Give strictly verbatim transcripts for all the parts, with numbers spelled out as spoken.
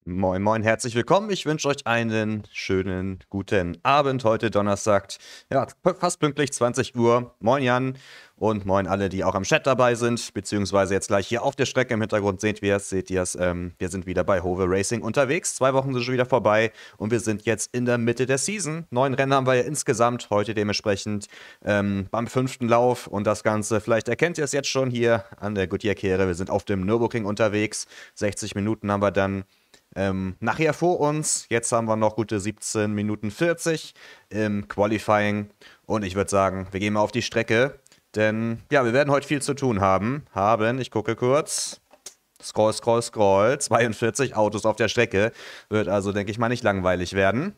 Moin, moin, herzlich willkommen. Ich wünsche euch einen schönen guten Abend. Heute Donnerstag, ja, fast pünktlich zwanzig Uhr. Moin Jan und moin alle, die auch am Chat dabei sind, beziehungsweise jetzt gleich hier auf der Strecke im Hintergrund seht ihr es, seht ihr es. Ähm, wir sind wieder bei Hove Racing unterwegs. Zwei Wochen sind schon wieder vorbei und wir sind jetzt in der Mitte der Season. Neun Rennen haben wir ja insgesamt, heute dementsprechend ähm, beim fünften Lauf und das Ganze, vielleicht erkennt ihr es jetzt schon hier an der Goodyear-Kehre. Wir sind auf dem Nürburgring unterwegs. sechzig Minuten haben wir dann Ähm, nachher vor uns. Jetzt haben wir noch gute siebzehn Minuten vierzig im Qualifying. Und ich würde sagen, wir gehen mal auf die Strecke. Denn, ja, wir werden heute viel zu tun haben. Haben, ich gucke kurz. Scroll, scroll, scroll. zweiundvierzig Autos auf der Strecke. Wird also, denke ich mal, nicht langweilig werden.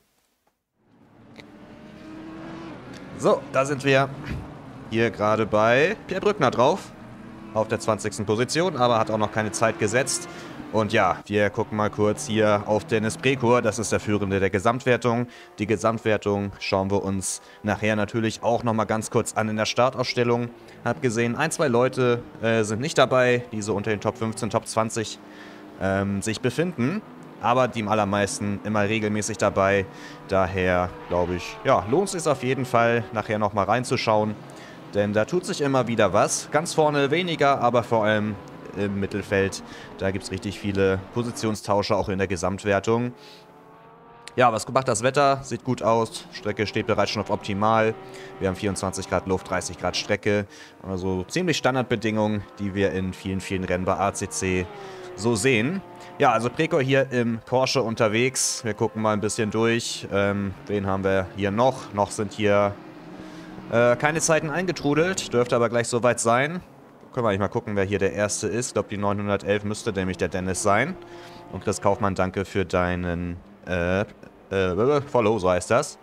So, da sind wir hier gerade bei Pierre Brückner drauf. Auf der zwanzigsten Position, aber hat auch noch keine Zeit gesetzt. Und ja, wir gucken mal kurz hier auf Dennis Prekur, das ist der Führende der Gesamtwertung. Die Gesamtwertung schauen wir uns nachher natürlich auch nochmal ganz kurz an in der Startausstellung. Hab gesehen, ein, zwei Leute äh, sind nicht dabei, die so unter den Top fünfzehn, Top zwanzig ähm, sich befinden. Aber die allermeisten immer regelmäßig dabei. Daher glaube ich, ja, lohnt es sich auf jeden Fall, nachher nochmal reinzuschauen. Denn da tut sich immer wieder was. Ganz vorne weniger, aber vor allem im Mittelfeld. Da gibt es richtig viele Positionstausche, auch in der Gesamtwertung. Ja, was macht das Wetter? Sieht gut aus. Strecke steht bereits schon auf optimal. Wir haben vierundzwanzig Grad Luft, dreißig Grad Strecke. Also ziemlich Standardbedingungen, die wir in vielen, vielen Rennen bei A C C so sehen. Ja, also Prekur hier im Porsche unterwegs. Wir gucken mal ein bisschen durch. Ähm, wen haben wir hier noch? Noch sind hier äh, keine Zeiten eingetrudelt. Dürfte aber gleich soweit sein. Können wir eigentlich mal gucken, wer hier der Erste ist. Ich glaube, die neunhundertelf müsste nämlich der Dennis sein. Und Chris Kaufmann, danke für deinen äh, äh, Follow, so heißt das.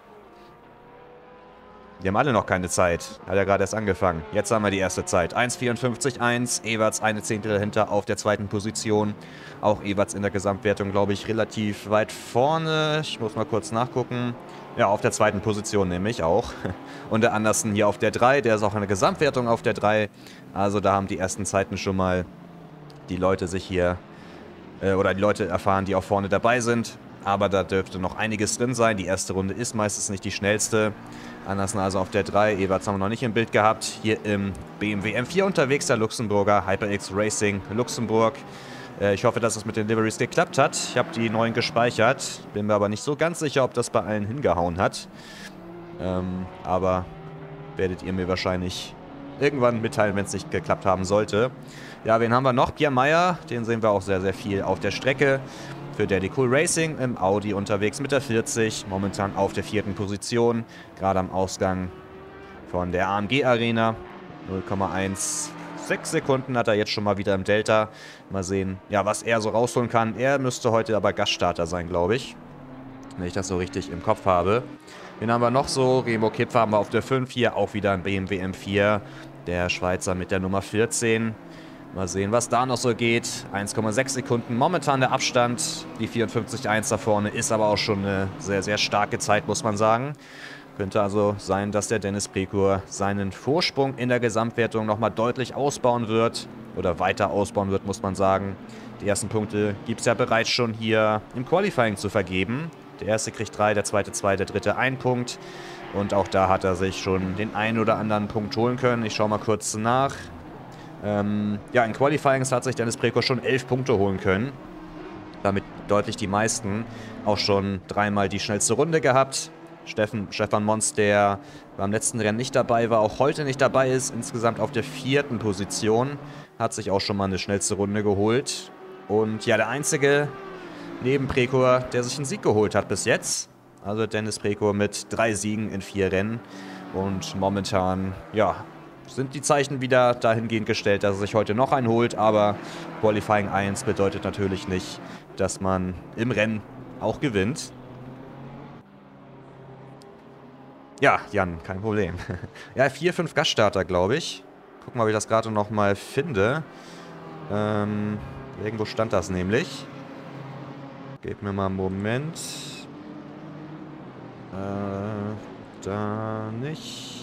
Die haben alle noch keine Zeit. Hat ja gerade erst angefangen. Jetzt haben wir die erste Zeit. eins vierundfünfzig eins. Ewerts eine Zehntel dahinter auf der zweiten Position. Auch Ewerts in der Gesamtwertung, glaube ich, relativ weit vorne. Ich muss mal kurz nachgucken. Ja, auf der zweiten Position nämlich auch. Und der Andersen hier auf der drei. Der ist auch in der Gesamtwertung auf der drei. Also da haben die ersten Zeiten schon mal die Leute sich hier, äh, oder die Leute erfahren, die auch vorne dabei sind. Aber da dürfte noch einiges drin sein. Die erste Runde ist meistens nicht die schnellste. Andersen also auf der drei. Ewerts haben wir noch nicht im Bild gehabt. Hier im B M W M vier unterwegs, der Luxemburger HyperX Racing Luxemburg. Äh, ich hoffe, dass es mit den Liveries geklappt hat. Ich habe die neuen gespeichert. Bin mir aber nicht so ganz sicher, ob das bei allen hingehauen hat. Ähm, aber werdet ihr mir wahrscheinlich irgendwann mitteilen, wenn es nicht geklappt haben sollte. Ja, wen haben wir noch? Pierre Meyer. Den sehen wir auch sehr, sehr viel auf der Strecke. Für Daddy Cool Racing im Audi unterwegs mit der vierzig, momentan auf der vierten Position, gerade am Ausgang von der A M G Arena. null Komma sechzehn Sekunden hat er jetzt schon mal wieder im Delta. Mal sehen, ja, was er so rausholen kann. Er müsste heute aber Gaststarter sein, glaube ich, wenn ich das so richtig im Kopf habe. Wen haben wir noch so? Remo Kipfer haben wir auf der fünf, hier auch wieder ein B M W M vier, der Schweizer mit der Nummer vierzehn. Mal sehen, was da noch so geht. eins Komma sechs Sekunden momentan der Abstand. Die vierundfünfzig eins da vorne ist aber auch schon eine sehr, sehr starke Zeit, muss man sagen. Könnte also sein, dass der Dennis Prekur seinen Vorsprung in der Gesamtwertung nochmal deutlich ausbauen wird. Oder weiter ausbauen wird, muss man sagen. Die ersten Punkte gibt es ja bereits schon hier im Qualifying zu vergeben. Der erste kriegt drei, der zweite zwei, der dritte ein Punkt. Und auch da hat er sich schon den einen oder anderen Punkt holen können. Ich schaue mal kurz nach. Ähm, ja, in Qualifying hat sich Dennis Prekur schon elf Punkte holen können. Damit deutlich die meisten. Auch schon dreimal die schnellste Runde gehabt. Steffen, Stefan Mons, der beim letzten Rennen nicht dabei war, auch heute nicht dabei ist, insgesamt auf der vierten Position. Hat sich auch schon mal eine schnellste Runde geholt. Und ja, der einzige neben Prekur, der sich einen Sieg geholt hat bis jetzt. Also Dennis Prekur mit drei Siegen in vier Rennen. Und momentan, ja, sind die Zeichen wieder dahingehend gestellt, dass er sich heute noch einen holt. Aber Qualifying eins bedeutet natürlich nicht, dass man im Rennen auch gewinnt. Ja, Jan, kein Problem. Ja, vier, fünf Gaststarter, glaube ich. Gucken mal, ob ich das gerade noch mal finde. Ähm, irgendwo stand das nämlich. Gebt mir mal einen Moment. Äh, da nicht.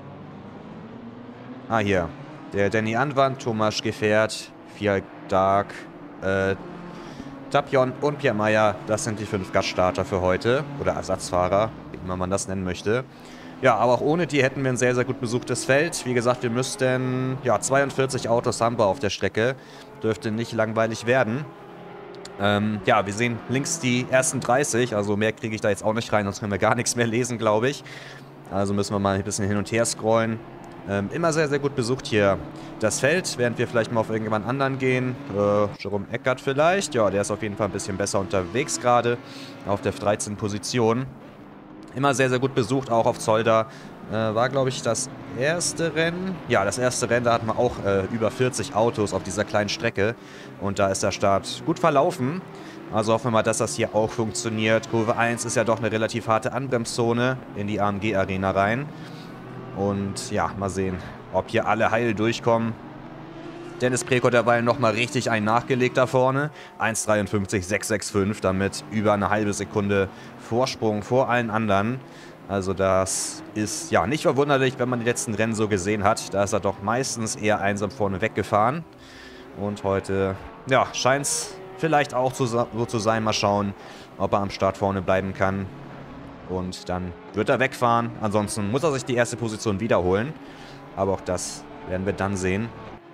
Ah, hier. Der Danny Anwand, Thomas Gefährt, Fiat Dark, äh, Tapion und Pierre Meyer, das sind die fünf Gaststarter für heute. Oder Ersatzfahrer, wie immer man das nennen möchte. Ja, aber auch ohne die hätten wir ein sehr, sehr gut besuchtes Feld. Wie gesagt, wir müssten, ja, zweiundvierzig Autos haben wir auf der Strecke. Dürfte nicht langweilig werden. Ähm, ja, wir sehen links die ersten dreißig, also mehr kriege ich da jetzt auch nicht rein, sonst können wir gar nichts mehr lesen, glaube ich. Also müssen wir mal ein bisschen hin und her scrollen. Ähm, immer sehr, sehr gut besucht hier das Feld, während wir vielleicht mal auf irgendjemand anderen gehen. Äh, Jerome Eckert vielleicht, ja, der ist auf jeden Fall ein bisschen besser unterwegs gerade, auf der dreizehnten Position. Immer sehr, sehr gut besucht, auch auf Zolder. Äh, war, glaube ich, das erste Rennen. Ja, das erste Rennen, da hatten wir auch äh, über vierzig Autos auf dieser kleinen Strecke. Und da ist der Start gut verlaufen. Also hoffen wir mal, dass das hier auch funktioniert. Kurve eins ist ja doch eine relativ harte Anbremszone in die A M G-Arena rein. Und ja, mal sehen, ob hier alle heil durchkommen. Dennis Prekow derweil nochmal richtig einen nachgelegt da vorne. eins dreiundfünfzig sechshundertfünfundsechzig, damit über eine halbe Sekunde Vorsprung vor allen anderen. Also das ist ja nicht verwunderlich, wenn man die letzten Rennen so gesehen hat. Da ist er doch meistens eher einsam vorne weggefahren. Und heute, ja, scheint es vielleicht auch so zu sein. Mal schauen, ob er am Start vorne bleiben kann. Und dann wird er wegfahren. Ansonsten muss er sich die erste Position wiederholen. Aber auch das werden wir dann sehen.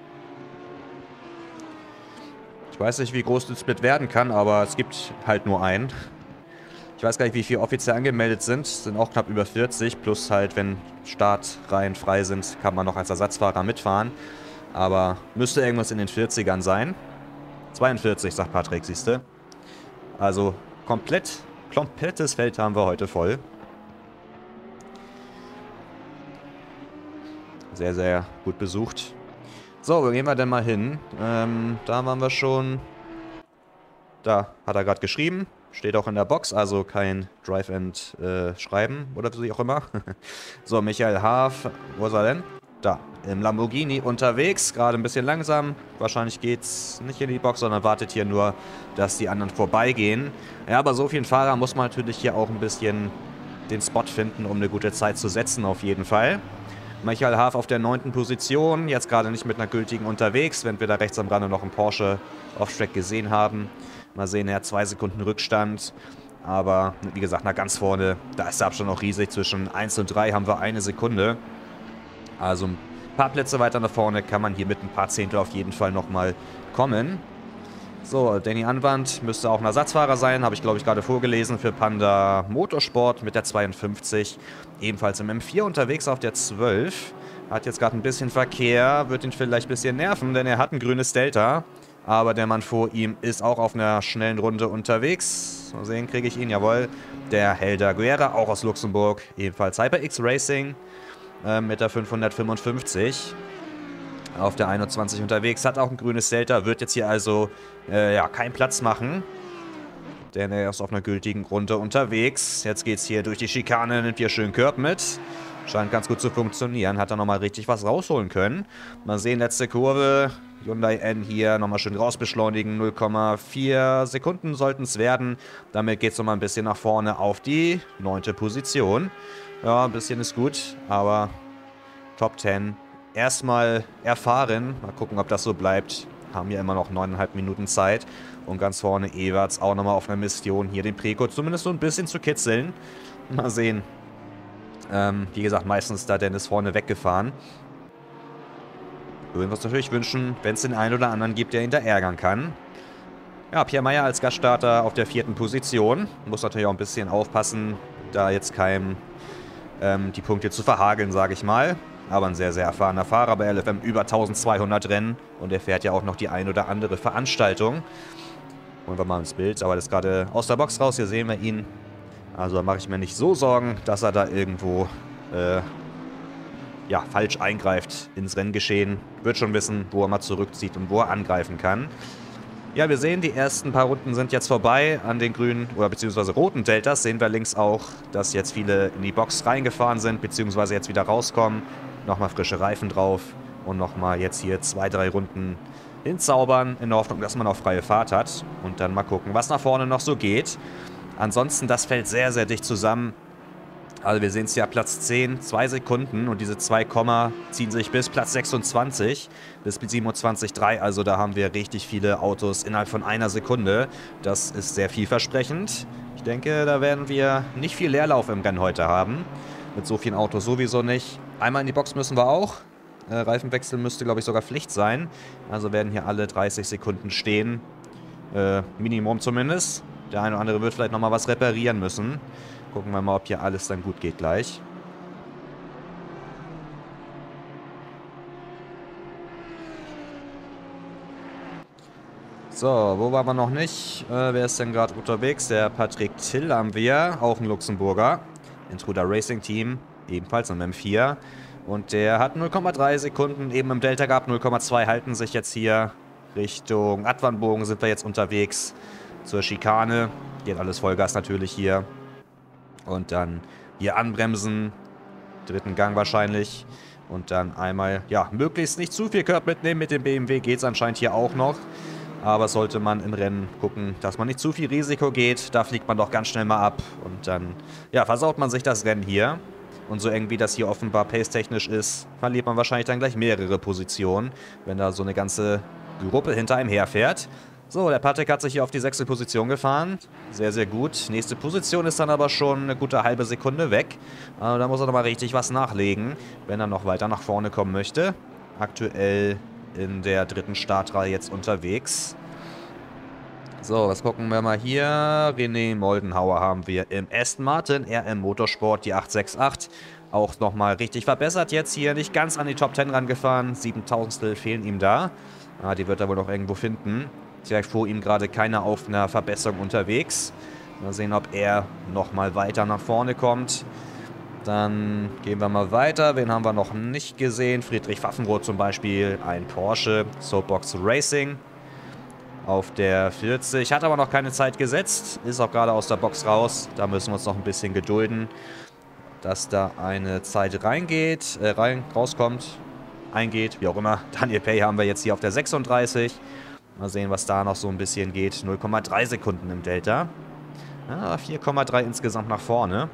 Ich weiß nicht, wie groß der Split werden kann, aber es gibt halt nur einen. Ich weiß gar nicht, wie viele offiziell angemeldet sind. Es sind auch knapp über vierzig. Plus halt, wenn Startreihen frei sind, kann man noch als Ersatzfahrer mitfahren. Aber müsste irgendwas in den vierzigern sein. zweiundvierzig, sagt Patrick, siehste. Also komplett, komplettes Feld haben wir heute voll. Sehr, sehr gut besucht. So, wo gehen wir denn mal hin? Ähm, da waren wir schon. Da hat er gerade geschrieben. Steht auch in der Box, also kein Drive and äh, Schreiben oder wie auch immer. So, Michael Haaf, wo ist er denn? Da, im Lamborghini unterwegs, gerade ein bisschen langsam. Wahrscheinlich geht's nicht in die Box, sondern wartet hier nur, dass die anderen vorbeigehen. Ja, aber so vielen Fahrer muss man natürlich hier auch ein bisschen den Spot finden, um eine gute Zeit zu setzen, auf jeden Fall. Michael Haaf auf der neunten Position, jetzt gerade nicht mit einer gültigen unterwegs, wenn wir da rechts am Rande noch einen Porsche Off-Track gesehen haben. Mal sehen, er hat zwei Sekunden Rückstand, aber wie gesagt, nach ganz vorne, da ist der Abstand noch riesig. Zwischen eins und drei haben wir eine Sekunde. Also ein paar Plätze weiter nach vorne kann man hier mit ein paar Zehntel auf jeden Fall nochmal kommen. So, Danny Anwand müsste auch ein Ersatzfahrer sein, habe ich glaube ich gerade vorgelesen, für Panda Motorsport mit der zweiundfünfzig. Ebenfalls im M vier unterwegs auf der zwölf. Hat jetzt gerade ein bisschen Verkehr, wird ihn vielleicht ein bisschen nerven, denn er hat ein grünes Delta. Aber der Mann vor ihm ist auch auf einer schnellen Runde unterwegs. Mal sehen, kriege ich ihn, jawohl. Der Helder Guerra, auch aus Luxemburg, ebenfalls HyperX Racing äh, mit der fünfhundertfünfundfünfzig. Auf der einundzwanzig unterwegs, hat auch ein grünes Delta, wird jetzt hier also äh, ja, keinen Platz machen. Denn er ist auf einer gültigen Runde unterwegs. Jetzt geht es hier durch die Schikane, nimmt hier schön Curb mit. Scheint ganz gut zu funktionieren, hat er nochmal richtig was rausholen können. Mal sehen, letzte Kurve, Hyundai N hier nochmal schön rausbeschleunigen. null Komma vier Sekunden sollten es werden. Damit geht es nochmal ein bisschen nach vorne auf die neunte Position. Ja, ein bisschen ist gut, aber Top zehn. Erstmal erfahren. Mal gucken, ob das so bleibt. Haben ja immer noch neuneinhalb Minuten Zeit. Und ganz vorne Everts auch nochmal auf einer Mission, hier den Prekow zumindest so ein bisschen zu kitzeln. Mal sehen. Ähm, wie gesagt, meistens da Dennis vorne weggefahren. Würden wir uns natürlich wünschen, wenn es den einen oder anderen gibt, der ihn da ärgern kann. Ja, Pierre Meyer als Gaststarter auf der vierten Position. Muss natürlich auch ein bisschen aufpassen, da jetzt keinem ähm, die Punkte zu verhageln, sage ich mal. Aber ein sehr, sehr erfahrener Fahrer bei L F M, über eintausendzweihundert Rennen. Und er fährt ja auch noch die ein oder andere Veranstaltung. Holen wir mal ins Bild, aber das ist gerade aus der Box raus, hier sehen wir ihn. Also da mache ich mir nicht so Sorgen, dass er da irgendwo äh, ja, falsch eingreift ins Renngeschehen. Wird schon wissen, wo er mal zurückzieht und wo er angreifen kann. Ja, wir sehen, die ersten paar Runden sind jetzt vorbei. An den grünen oder beziehungsweise roten Deltas sehen wir links auch, dass jetzt viele in die Box reingefahren sind, beziehungsweise jetzt wieder rauskommen. Nochmal frische Reifen drauf und nochmal jetzt hier zwei, drei Runden hinzaubern, in der Hoffnung, dass man auch freie Fahrt hat. Und dann mal gucken, was nach vorne noch so geht. Ansonsten, das fällt sehr, sehr dicht zusammen. Also wir sehen es ja, Platz zehn, zwei Sekunden und diese zwei Komma ziehen sich bis Platz sechsundzwanzig, bis siebenundzwanzig Komma drei. Also da haben wir richtig viele Autos innerhalb von einer Sekunde. Das ist sehr vielversprechend. Ich denke, da werden wir nicht viel Leerlauf im Rennen heute haben. Mit so vielen Autos sowieso nicht. Einmal in die Box müssen wir auch. Äh, Reifenwechsel müsste, glaube ich, sogar Pflicht sein. Also werden hier alle dreißig Sekunden stehen. Äh, Minimum zumindest. Der eine oder andere wird vielleicht nochmal was reparieren müssen. Gucken wir mal, ob hier alles dann gut geht gleich. So, wo waren wir noch nicht? Äh, wer ist denn gerade unterwegs? Der Patrick Till haben wir, auch ein Luxemburger. Intruder Racing Team, ebenfalls im M vier. Und der hat null Komma drei Sekunden eben im Delta gehabt. null Komma zwei halten sich jetzt hier Richtung Advanbogen sind wir jetzt unterwegs. Zur Schikane. Geht alles Vollgas natürlich hier. Und dann hier anbremsen. Dritten Gang wahrscheinlich. Und dann einmal, ja, möglichst nicht zu viel Curb mitnehmen. Mit dem B M W geht es anscheinend hier auch noch. Aber sollte man im Rennen gucken, dass man nicht zu viel Risiko geht. Da fliegt man doch ganz schnell mal ab. Und dann, ja, versaut man sich das Rennen hier. Und so eng wie das hier offenbar pace-technisch ist, verliert man wahrscheinlich dann gleich mehrere Positionen, wenn da so eine ganze Gruppe hinter einem herfährt. So, der Patrick hat sich hier auf die sechste Position gefahren. Sehr, sehr gut. Nächste Position ist dann aber schon eine gute halbe Sekunde weg. Also da muss er nochmal richtig was nachlegen, wenn er noch weiter nach vorne kommen möchte. Aktuell in der dritten Startreihe jetzt unterwegs. So, was gucken wir mal hier? René Moldenhauer haben wir im Aston Martin R M Motorsport, die acht sechs acht. Auch nochmal richtig verbessert jetzt hier. Nicht ganz an die Top zehn rangefahren. siebentausendstel fehlen ihm da. Ah, die wird er wohl noch irgendwo finden. Direkt vor ihm gerade keiner auf einer Verbesserung unterwegs. Mal sehen, ob er nochmal weiter nach vorne kommt. Dann gehen wir mal weiter. Wen haben wir noch nicht gesehen? Friedrich Pfaffenroth zum Beispiel. Ein Porsche Soapbox Racing. Auf der vierzig. Hat aber noch keine Zeit gesetzt. Ist auch gerade aus der Box raus. Da müssen wir uns noch ein bisschen gedulden, dass da eine Zeit reingeht, äh, rein, rauskommt, eingeht, wie auch immer. Daniel Pay haben wir jetzt hier auf der sechsunddreißig. Mal sehen, was da noch so ein bisschen geht. null Komma drei Sekunden im Delta. Ja, vier Komma drei insgesamt nach vorne.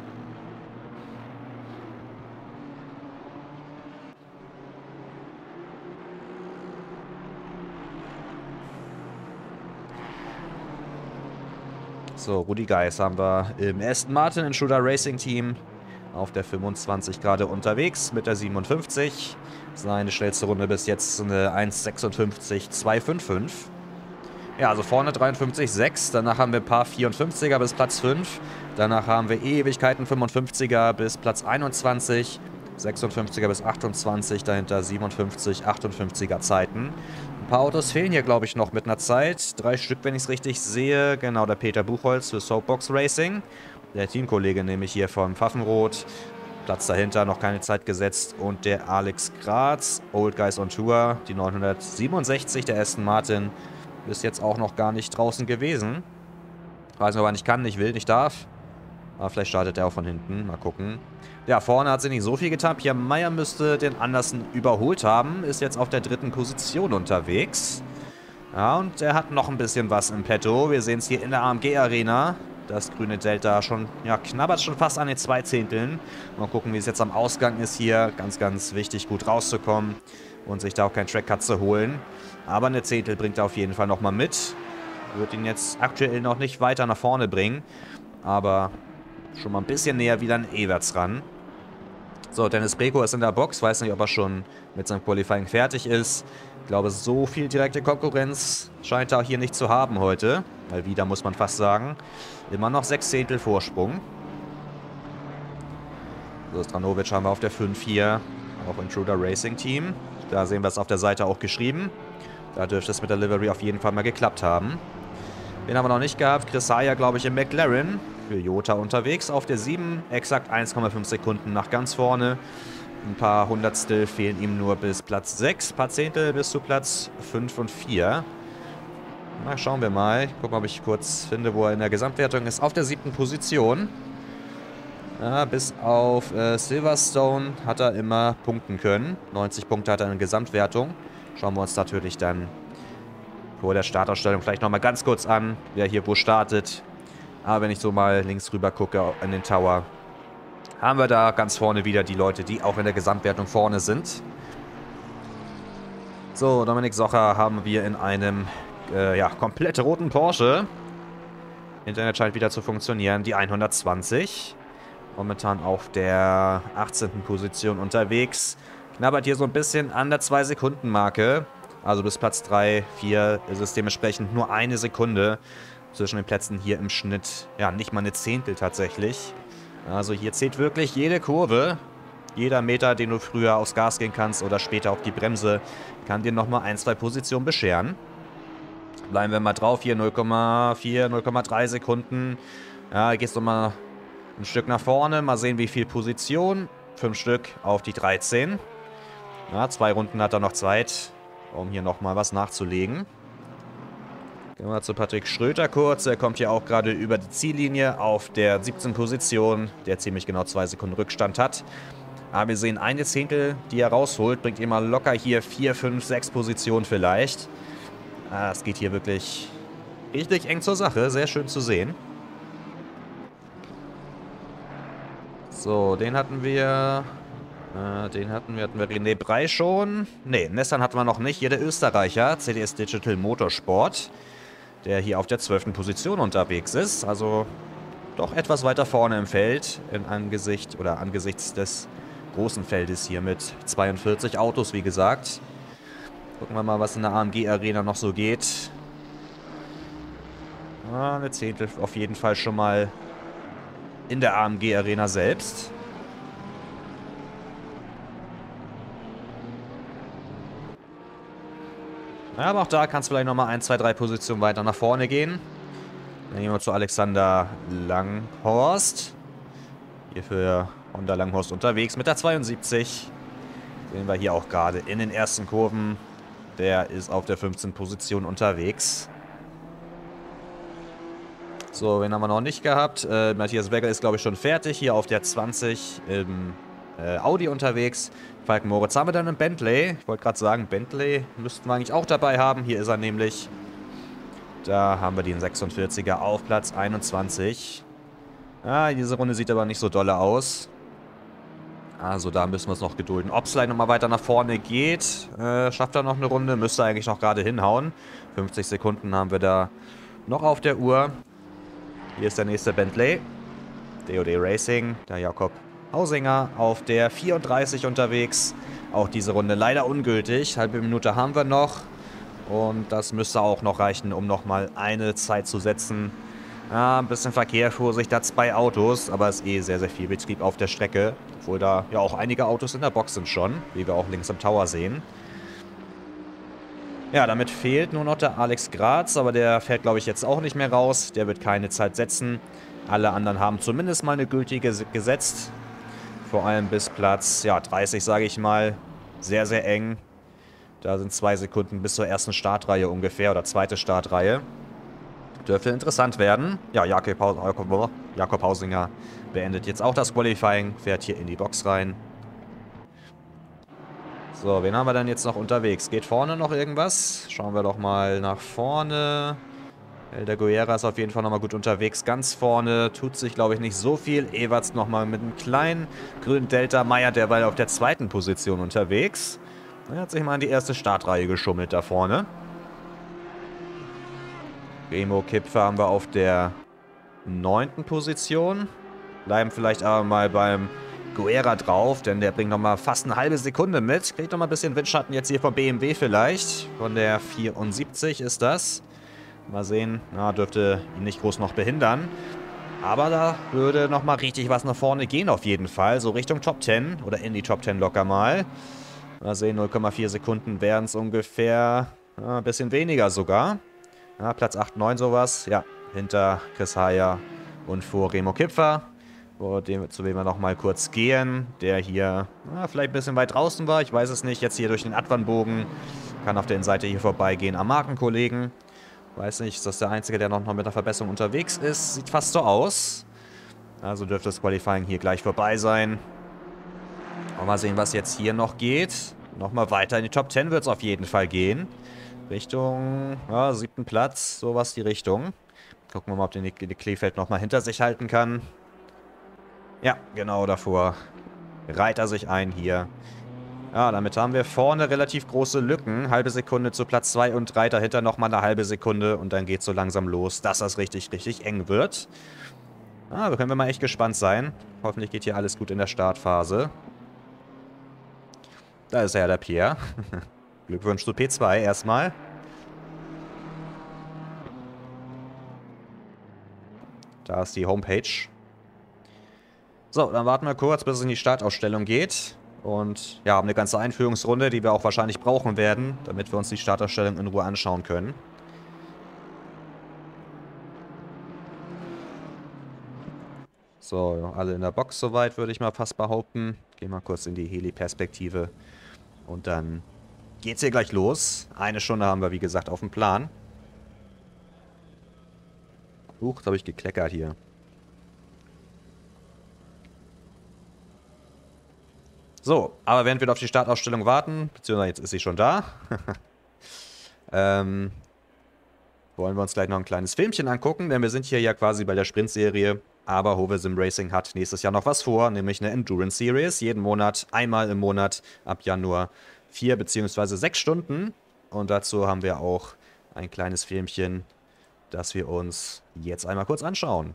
So, Rudi Geis haben wir im Aston Martin Intruder Racing Team auf der fünfundzwanzig gerade unterwegs mit der siebenundfünfzig. Seine schnellste Runde bis jetzt eine eins sechsundfünfzig zwei fünfundfünfzig. Ja, also vorne dreiundfünfzig sechs. Danach haben wir ein paar vierundfünfziger bis Platz fünf. Danach haben wir Ewigkeiten fünfundfünfziger bis Platz einundzwanzig. sechsundfünfziger bis achtundzwanzig. Dahinter siebenundfünfzig, achtundfünfziger Zeiten. Ein paar Autos fehlen hier, glaube ich, noch mit einer Zeit. Drei Stück, wenn ich es richtig sehe. Genau, der Peter Buchholz für Soapbox Racing. Der Teamkollege nämlich hier vom Pfaffenroth. Platz dahinter, noch keine Zeit gesetzt. Und der Alex Graz, Old Guys on Tour, die neunhundertsiebenundsechzig, der Aston Martin, ist jetzt auch noch gar nicht draußen gewesen. Weiß nicht, ob er nicht kann, nicht will, nicht darf. Aber vielleicht startet er auch von hinten. Mal gucken. Ja, vorne hat sie nicht so viel getan. Pierre Meyer müsste den Andersen überholt haben. Ist jetzt auf der dritten Position unterwegs. Ja, und er hat noch ein bisschen was im Petto. Wir sehen es hier in der A M G Arena. Das grüne Delta schon, ja, knabbert schon fast an den zwei Zehnteln. Mal gucken, wie es jetzt am Ausgang ist hier. Ganz, ganz wichtig, gut rauszukommen und sich da auch keinen Trackcut zu holen. Aber eine Zehntel bringt er auf jeden Fall nochmal mit. Wird ihn jetzt aktuell noch nicht weiter nach vorne bringen. Aber schon mal ein bisschen näher wieder an Everts ran. So, Dennis Breko ist in der Box. Weiß nicht, ob er schon mit seinem Qualifying fertig ist. Ich glaube, so viel direkte Konkurrenz scheint er auch hier nicht zu haben heute. Mal wieder, muss man fast sagen. Immer noch sechs Zehntel Vorsprung. So, Stranovic haben wir auf der fünf hier. Auch Intruder Racing Team. Da sehen wir es auf der Seite auch geschrieben. Da dürfte es mit der Livery auf jeden Fall mal geklappt haben. Den haben wir noch nicht gehabt. Chris Haya, glaube ich, im McLaren. Für Jota unterwegs auf der sieben. Exakt eins Komma fünf Sekunden nach ganz vorne. Ein paar Hundertstel fehlen ihm nur bis Platz sechs. Ein paar Zehntel bis zu Platz fünf und vier. Na, schauen wir mal. Gucken, ob ich kurz finde, wo er in der Gesamtwertung ist. Auf der siebten Position. Ja, bis auf äh, Silverstone hat er immer punkten können. neunzig Punkte hat er in der Gesamtwertung. Schauen wir uns natürlich dann vor der Startausstellung vielleicht nochmal ganz kurz an, wer hier wo startet. Aber wenn ich so mal links rüber gucke in den Tower, haben wir da ganz vorne wieder die Leute, die auch in der Gesamtwertung vorne sind. So, Dominik Socher haben wir in einem äh, ja, komplett roten Porsche. Internet scheint wieder zu funktionieren. Die hundertzwanzig. Momentan auf der achtzehnten Position unterwegs. Knabbert hier so ein bisschen an der zwei Sekunden Marke. Also bis Platz drei, vier ist es dementsprechend nur eine Sekunde zwischen den Plätzen hier im Schnitt. Ja, nicht mal eine Zehntel tatsächlich. Also hier zählt wirklich jede Kurve. Jeder Meter, den du früher aufs Gas gehen kannst oder später auf die Bremse, kann dir nochmal ein, zwei Positionen bescheren. Bleiben wir mal drauf. Hier null Komma vier, null Komma drei Sekunden. Ja, gehst du mal ein Stück nach vorne. Mal sehen, wie viel Position. Fünf Stück auf die dreizehn. Ja, zwei Runden hat er noch Zeit, um hier nochmal was nachzulegen. Gehen wir zu Patrick Schröter kurz. Er kommt hier auch gerade über die Ziellinie auf der siebzehnten Position, der ziemlich genau zwei Sekunden Rückstand hat. Aber wir sehen eine Zehntel, die er rausholt, bringt ihm mal locker hier vier, fünf, sechs Positionen vielleicht. Es geht hier wirklich richtig eng zur Sache. Sehr schön zu sehen. So, den hatten wir... Äh, den hatten wir, hatten wir René Brey schon. Ne, Nessan hatten wir noch nicht. Hier der Österreicher, C D S Digital Motorsport, der hier auf der zwölften Position unterwegs ist. Also doch etwas weiter vorne im Feld, in Angesicht oder angesichts des großen Feldes hier mit zweiundvierzig Autos, wie gesagt. Gucken wir mal, was in der A M G-Arena noch so geht. Ah, eine Zehntel auf jeden Fall schon mal in der A M G-Arena selbst. Ja, aber auch da kann es vielleicht nochmal ein, zwei, drei Positionen weiter nach vorne gehen. Dann gehen wir zu Alexander Langhorst. Hier für Honda Langhorst unterwegs mit der zweiundsiebzig. Sehen wir hier auch gerade in den ersten Kurven. Der ist auf der fünfzehnten Position unterwegs. So, wen haben wir noch nicht gehabt? Äh, Matthias Wegger ist, glaube ich, schon fertig. Hier auf der zwanzig im äh, Audi unterwegs. Falken Moritz haben wir dann im Bentley. Ich wollte gerade sagen, Bentley müssten wir eigentlich auch dabei haben. Hier ist er nämlich. Da haben wir den sechsundvierziger auf Platz einundzwanzig. Ah, diese Runde sieht aber nicht so dolle aus. Also da müssen wir uns noch gedulden. Ob es vielleicht nochmal weiter nach vorne geht. Äh, schafft er noch eine Runde. Müsste eigentlich noch gerade hinhauen. fünfzig Sekunden haben wir da noch auf der Uhr. Hier ist der nächste Bentley. D O D Racing. Der Jakob Hausinger auf der vierunddreißig unterwegs. Auch diese Runde leider ungültig. Halbe Minute haben wir noch. Und das müsste auch noch reichen, um nochmal eine Zeit zu setzen. Ja, ein bisschen Verkehr, Vorsicht, da zwei Autos. Aber es ist eh sehr, sehr viel Betrieb auf der Strecke. Obwohl da ja auch einige Autos in der Box sind schon. Wie wir auch links im Tower sehen. Ja, damit fehlt nur noch der Alex Graz. Aber der fährt, glaube ich, jetzt auch nicht mehr raus. Der wird keine Zeit setzen. Alle anderen haben zumindest mal eine gültige gesetzt. Vor allem bis Platz ja, dreißig, sage ich mal. Sehr, sehr eng. Da sind zwei Sekunden bis zur ersten Startreihe ungefähr. Oder zweite Startreihe. Dürfte interessant werden. Ja, Jakob, Jakob, Jakob Hausinger beendet jetzt auch das Qualifying. Fährt hier in die Box rein. So, wen haben wir denn jetzt noch unterwegs? Geht vorne noch irgendwas? Schauen wir doch mal nach vorne. Der Guerra ist auf jeden Fall nochmal gut unterwegs. Ganz vorne tut sich, glaube ich, nicht so viel. Ewerts nochmal mit einem kleinen grünen Delta. Meyer derweil auf der zweiten Position unterwegs. Er hat sich mal in die erste Startreihe geschummelt da vorne. Remo Kipfer haben wir auf der neunten Position. Bleiben vielleicht aber mal beim Guerra drauf, denn der bringt nochmal fast eine halbe Sekunde mit. Kriegt nochmal ein bisschen Windschatten jetzt hier vom B M W vielleicht. Von der vierundsiebzig ist das. Mal sehen, na, dürfte ihn nicht groß noch behindern. Aber da würde nochmal richtig was nach vorne gehen auf jeden Fall. So Richtung Top zehn oder in die Top zehn locker mal. Mal sehen, null Komma vier Sekunden wären es ungefähr. Ja, ein bisschen weniger sogar. Ja, Platz acht, neun sowas. Ja, hinter Chris Haier und vor Remo Kipfer. Dem, zu dem wir nochmal kurz gehen. Der hier ja, vielleicht ein bisschen weit draußen war. Ich weiß es nicht. Jetzt hier durch den Advanbogen. Kann auf der Innenseite hier vorbeigehen am Markenkollegen. Weiß nicht, ist das der Einzige, der noch mit einer Verbesserung unterwegs ist? Sieht fast so aus. Also dürfte das Qualifying hier gleich vorbei sein. Mal sehen, was jetzt hier noch geht. Nochmal weiter in die Top zehn wird es auf jeden Fall gehen. Richtung ja, siebten Platz, sowas die Richtung. Gucken wir mal, ob der Kleefeld nochmal hinter sich halten kann. Ja, genau davor reiht er sich ein hier. Ja, damit haben wir vorne relativ große Lücken. Halbe Sekunde zu Platz zwei und drei, dahinter nochmal eine halbe Sekunde. Und dann geht es so langsam los, dass das richtig, richtig eng wird. Ah, da können wir mal echt gespannt sein. Hoffentlich geht hier alles gut in der Startphase. Da ist ja der Pierre. Glückwunsch zu P zwei erstmal. Da ist die Homepage. So, dann warten wir kurz, bis es in die Startausstellung geht. Und ja, haben eine ganze Einführungsrunde, die wir auch wahrscheinlich brauchen werden, damit wir uns die Startausstellung in Ruhe anschauen können. So, alle in der Box soweit, würde ich mal fast behaupten. Gehen mal kurz in die Heli-Perspektive. Und dann geht's hier gleich los. Eine Stunde haben wir, wie gesagt, auf dem Plan. Huch, da habe ich gekleckert hier. So, aber während wir auf die Startausstellung warten, beziehungsweise jetzt ist sie schon da, ähm, wollen wir uns gleich noch ein kleines Filmchen angucken, denn wir sind hier ja quasi bei der Sprintserie, aber Hove Sim Racing hat nächstes Jahr noch was vor, nämlich eine Endurance Series, jeden Monat, einmal im Monat, ab Januar vier beziehungsweise sechs Stunden. Und dazu haben wir auch ein kleines Filmchen, das wir uns jetzt einmal kurz anschauen.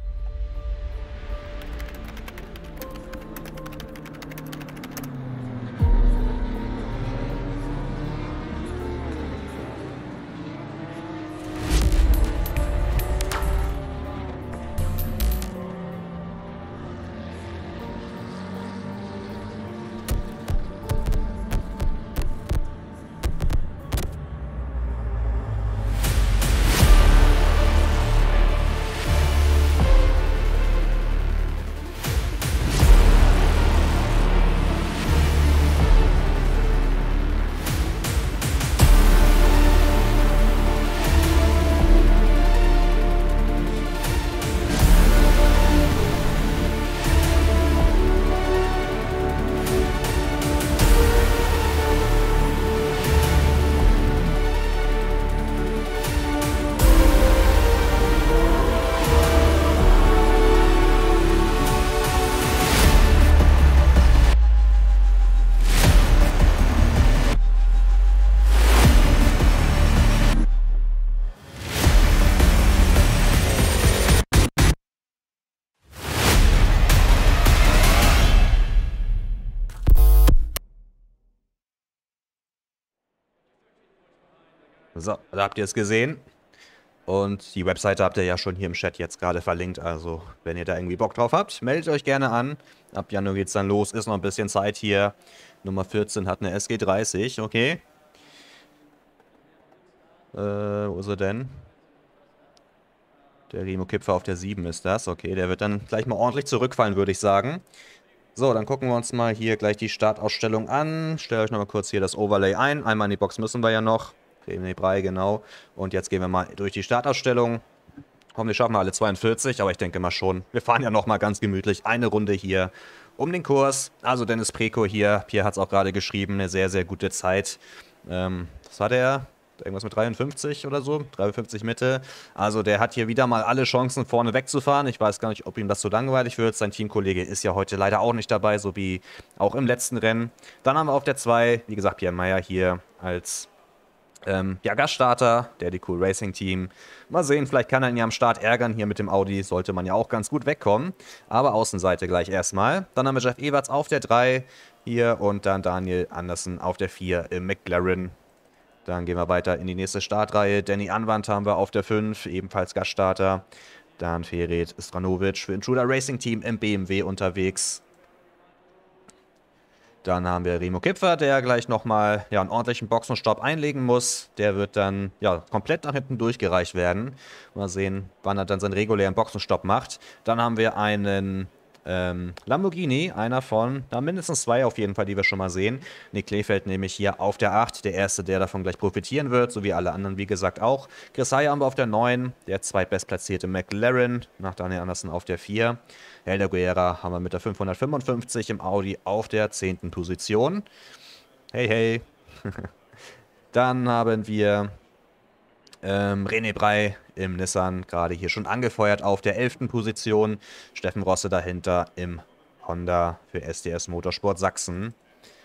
So, da habt ihr es gesehen. Und die Webseite habt ihr ja schon hier im Chat jetzt gerade verlinkt. Also, wenn ihr da irgendwie Bock drauf habt, meldet euch gerne an. Ab Januar geht's dann los. Ist noch ein bisschen Zeit hier. Nummer vierzehn hat eine S G dreißig. Okay. Äh, wo ist er denn? Der Remo Kipfer auf der sieben ist das. Okay, der wird dann gleich mal ordentlich zurückfallen, würde ich sagen. So, dann gucken wir uns mal hier gleich die Startausstellung an. Stellt euch nochmal kurz hier das Overlay ein. Einmal in die Box müssen wir ja noch. René Brei, genau. Und jetzt gehen wir mal durch die Startausstellung. Hoffentlich schaffen wir alle zweiundvierzig, aber ich denke mal schon. Wir fahren ja nochmal ganz gemütlich eine Runde hier um den Kurs. Also Dennis Preko hier, Pierre hat es auch gerade geschrieben, eine sehr, sehr gute Zeit. Ähm, was hat er? Irgendwas mit dreiundfünfzig oder so, dreiundfünfzig Mitte. Also der hat hier wieder mal alle Chancen vorne wegzufahren. Ich weiß gar nicht, ob ihm das so langweilig wird. Sein Teamkollege ist ja heute leider auch nicht dabei, so wie auch im letzten Rennen. Dann haben wir auf der zwei, wie gesagt, Pierre Meyer hier als Ähm, ja, Gaststarter, der die Cool Racing Team. Mal sehen, vielleicht kann er ihn ja am Start ärgern. Hier mit dem Audi sollte man ja auch ganz gut wegkommen. Aber Außenseite gleich erstmal. Dann haben wir Jeff Ewerts auf der drei hier und dann Daniel Andersen auf der vier im McLaren. Dann gehen wir weiter in die nächste Startreihe. Danny Anwand haben wir auf der fünf, ebenfalls Gaststarter. Dann Ferit Stranovic für Intruder Racing Team im B M W unterwegs. Dann haben wir Remo Kipfer, der gleich nochmal ja, einen ordentlichen Boxenstopp einlegen muss. Der wird dann ja, komplett nach hinten durchgereicht werden. Mal sehen, wann er dann seinen regulären Boxenstopp macht. Dann haben wir einen ähm, Lamborghini, einer von, na, mindestens zwei auf jeden Fall, die wir schon mal sehen. Nick Kleefeld nämlich hier auf der acht, der Erste, der davon gleich profitieren wird, so wie alle anderen, wie gesagt, auch. Chris Heyer haben wir auf der neun, der zweitbestplatzierte McLaren, nach Daniel Andersen auf der vier. Helder Guerra haben wir mit der fünfhundertfünfundfünfzig im Audi auf der zehnten Position. Hey, hey. Dann haben wir Ähm, René Brey im Nissan, gerade hier schon angefeuert auf der elften Position. Steffen Rosse dahinter im Honda für S D S Motorsport Sachsen.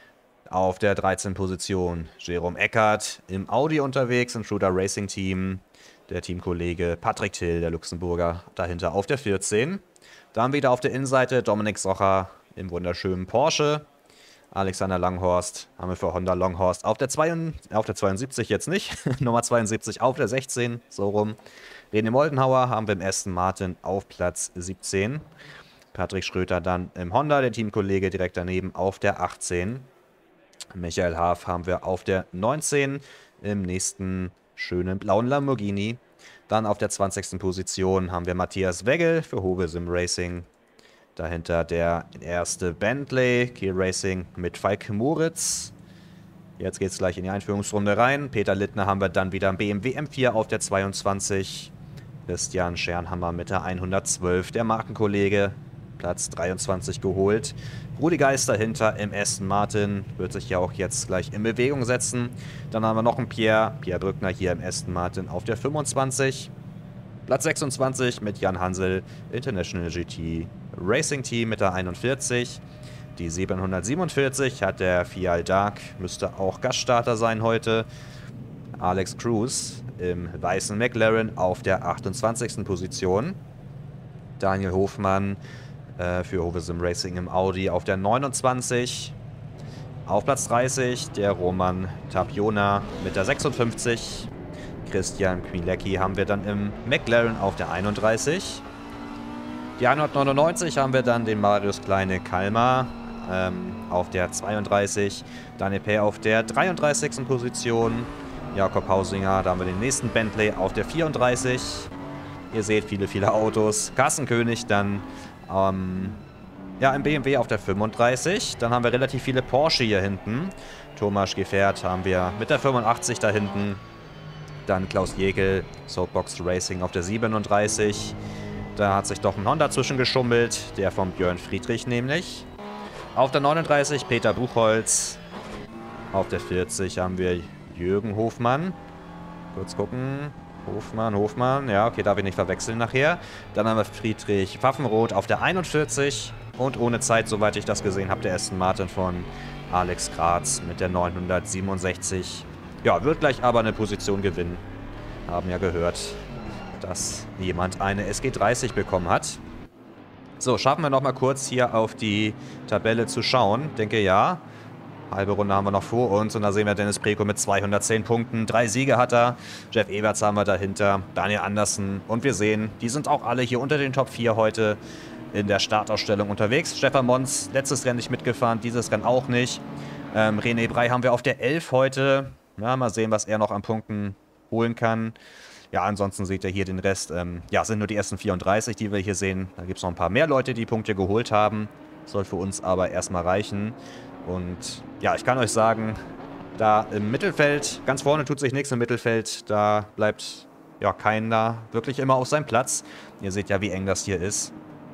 Auf der dreizehnten Position Jerome Eckert im Audi unterwegs, im Shooter Racing Team. Der Teamkollege Patrick Till, der Luxemburger, dahinter auf der vierzehn. Dann wieder auf der Innenseite Dominik Socher im wunderschönen Porsche. Alexander Langhorst haben wir für Honda Longhorst auf der, zwei, auf der zweiundsiebzig jetzt nicht. Nummer zweiundsiebzig auf der sechzehn, so rum. René Moldenhauer haben wir im Aston Martin auf Platz siebzehn. Patrick Schröter dann im Honda, der Teamkollege direkt daneben auf der achtzehn. Michael Haaf haben wir auf der neunzehn im nächsten schönen blauen Lamborghini. Dann auf der zwanzigsten Position haben wir Matthias Weggel für Hove Sim Racing. Dahinter der erste Bentley, Kiel Racing mit Falk Moritz. Jetzt geht es gleich in die Einführungsrunde rein. Peter Littner haben wir dann wieder im B M W M vier auf der zweiundzwanzig. Christian Schernhammer mit der hundertzwölf, der Markenkollege, Platz dreiundzwanzig geholt. Rudi Geist dahinter im Aston Martin, wird sich ja auch jetzt gleich in Bewegung setzen. Dann haben wir noch einen Pierre, Pierre Brückner hier im Aston Martin auf der fünfundzwanzig. Platz sechsundzwanzig mit Jan Hansel, International G T Racing Team mit der einundvierzig. Die siebenhundertsiebenundvierzig hat der Fiat Dark, müsste auch Gaststarter sein heute. Alex Cruz im weißen McLaren auf der achtundzwanzigsten Position. Daniel Hofmann äh, für Hove Sim Racing im Audi auf der neunundzwanzig. Auf Platz dreißig der Roman Tapiona mit der sechsundfünfzig. Christian Kwilecki haben wir dann im McLaren auf der einunddreißig. Die hundertneunundneunzig haben wir dann den Marius Kleine Kalmar ähm, auf der zweiunddreißig. Daniel Peer auf der dreiunddreißigsten Position. Jakob Hausinger, da haben wir den nächsten Bentley auf der vierunddreißig. Ihr seht viele, viele Autos. Carsten König dann ähm, ja, im B M W auf der fünfunddreißig. Dann haben wir relativ viele Porsche hier hinten. Thomas Gefährt haben wir mit der fünfundachtzig da hinten. Dann Klaus Jekel, Soapbox Racing auf der siebenunddreißig. Da hat sich doch ein Honda zwischengeschummelt, der von Björn Friedrich nämlich. Auf der neununddreißig Peter Buchholz. Auf der vierzig haben wir Jürgen Hofmann. Kurz gucken. Hofmann, Hofmann. Ja, okay, darf ich nicht verwechseln nachher. Dann haben wir Friedrich Pfaffenroth auf der einundvierzig. Und ohne Zeit, soweit ich das gesehen habe, der Aston Martin von Alex Graz mit der neunhundertsiebenundsechzig. Ja, wird gleich aber eine Position gewinnen. Haben ja gehört, dass jemand eine S G dreißig bekommen hat. So, schaffen wir noch mal kurz hier auf die Tabelle zu schauen. Denke ja. Halbe Runde haben wir noch vor uns und da sehen wir Dennis Preko mit zweihundertzehn Punkten. Drei Siege hat er. Jeff Eberts haben wir dahinter. Daniel Andersen. Und wir sehen, die sind auch alle hier unter den Top vier heute in der Startausstellung unterwegs. Stefan Mons, letztes Rennen nicht mitgefahren, dieses Rennen auch nicht. Ähm, René Brey haben wir auf der elf heute. Ja, mal sehen, was er noch an Punkten holen kann. Ja, ansonsten seht ihr hier den Rest. Ähm, ja, sind nur die ersten vierunddreißig, die wir hier sehen. Da gibt es noch ein paar mehr Leute, die Punkte geholt haben. Soll für uns aber erstmal reichen. Und ja, ich kann euch sagen, da im Mittelfeld, ganz vorne tut sich nichts im Mittelfeld. Da bleibt ja keiner wirklich immer auf seinem Platz. Ihr seht ja, wie eng das hier ist.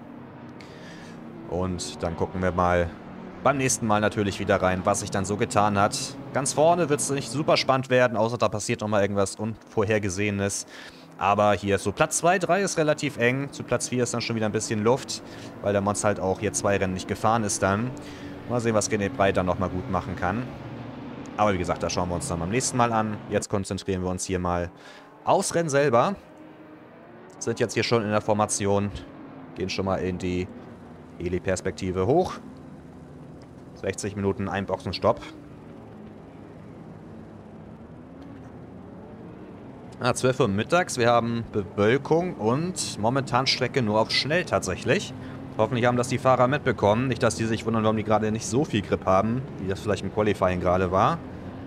Und dann gucken wir mal beim nächsten Mal natürlich wieder rein, was sich dann so getan hat. Ganz vorne wird es nicht super spannend werden, außer da passiert nochmal irgendwas Unvorhergesehenes. Aber hier ist so Platz zwei, drei ist relativ eng. Zu Platz vier ist dann schon wieder ein bisschen Luft, weil der Mons halt auch hier zwei Rennen nicht gefahren ist dann. Mal sehen, was René Brey dann nochmal gut machen kann. Aber wie gesagt, da schauen wir uns dann beim nächsten Mal an. Jetzt konzentrieren wir uns hier mal aufs Rennen selber. Sind jetzt hier schon in der Formation. Gehen schon mal in die Heli-Perspektive hoch. sechzig Minuten ein Boxenstopp. Ah, zwölf Uhr mittags. Wir haben Bewölkung und momentan Strecke nur auf schnell tatsächlich. Hoffentlich haben das die Fahrer mitbekommen. Nicht, dass die sich wundern, warum die gerade nicht so viel Grip haben, wie das vielleicht im Qualifying gerade war.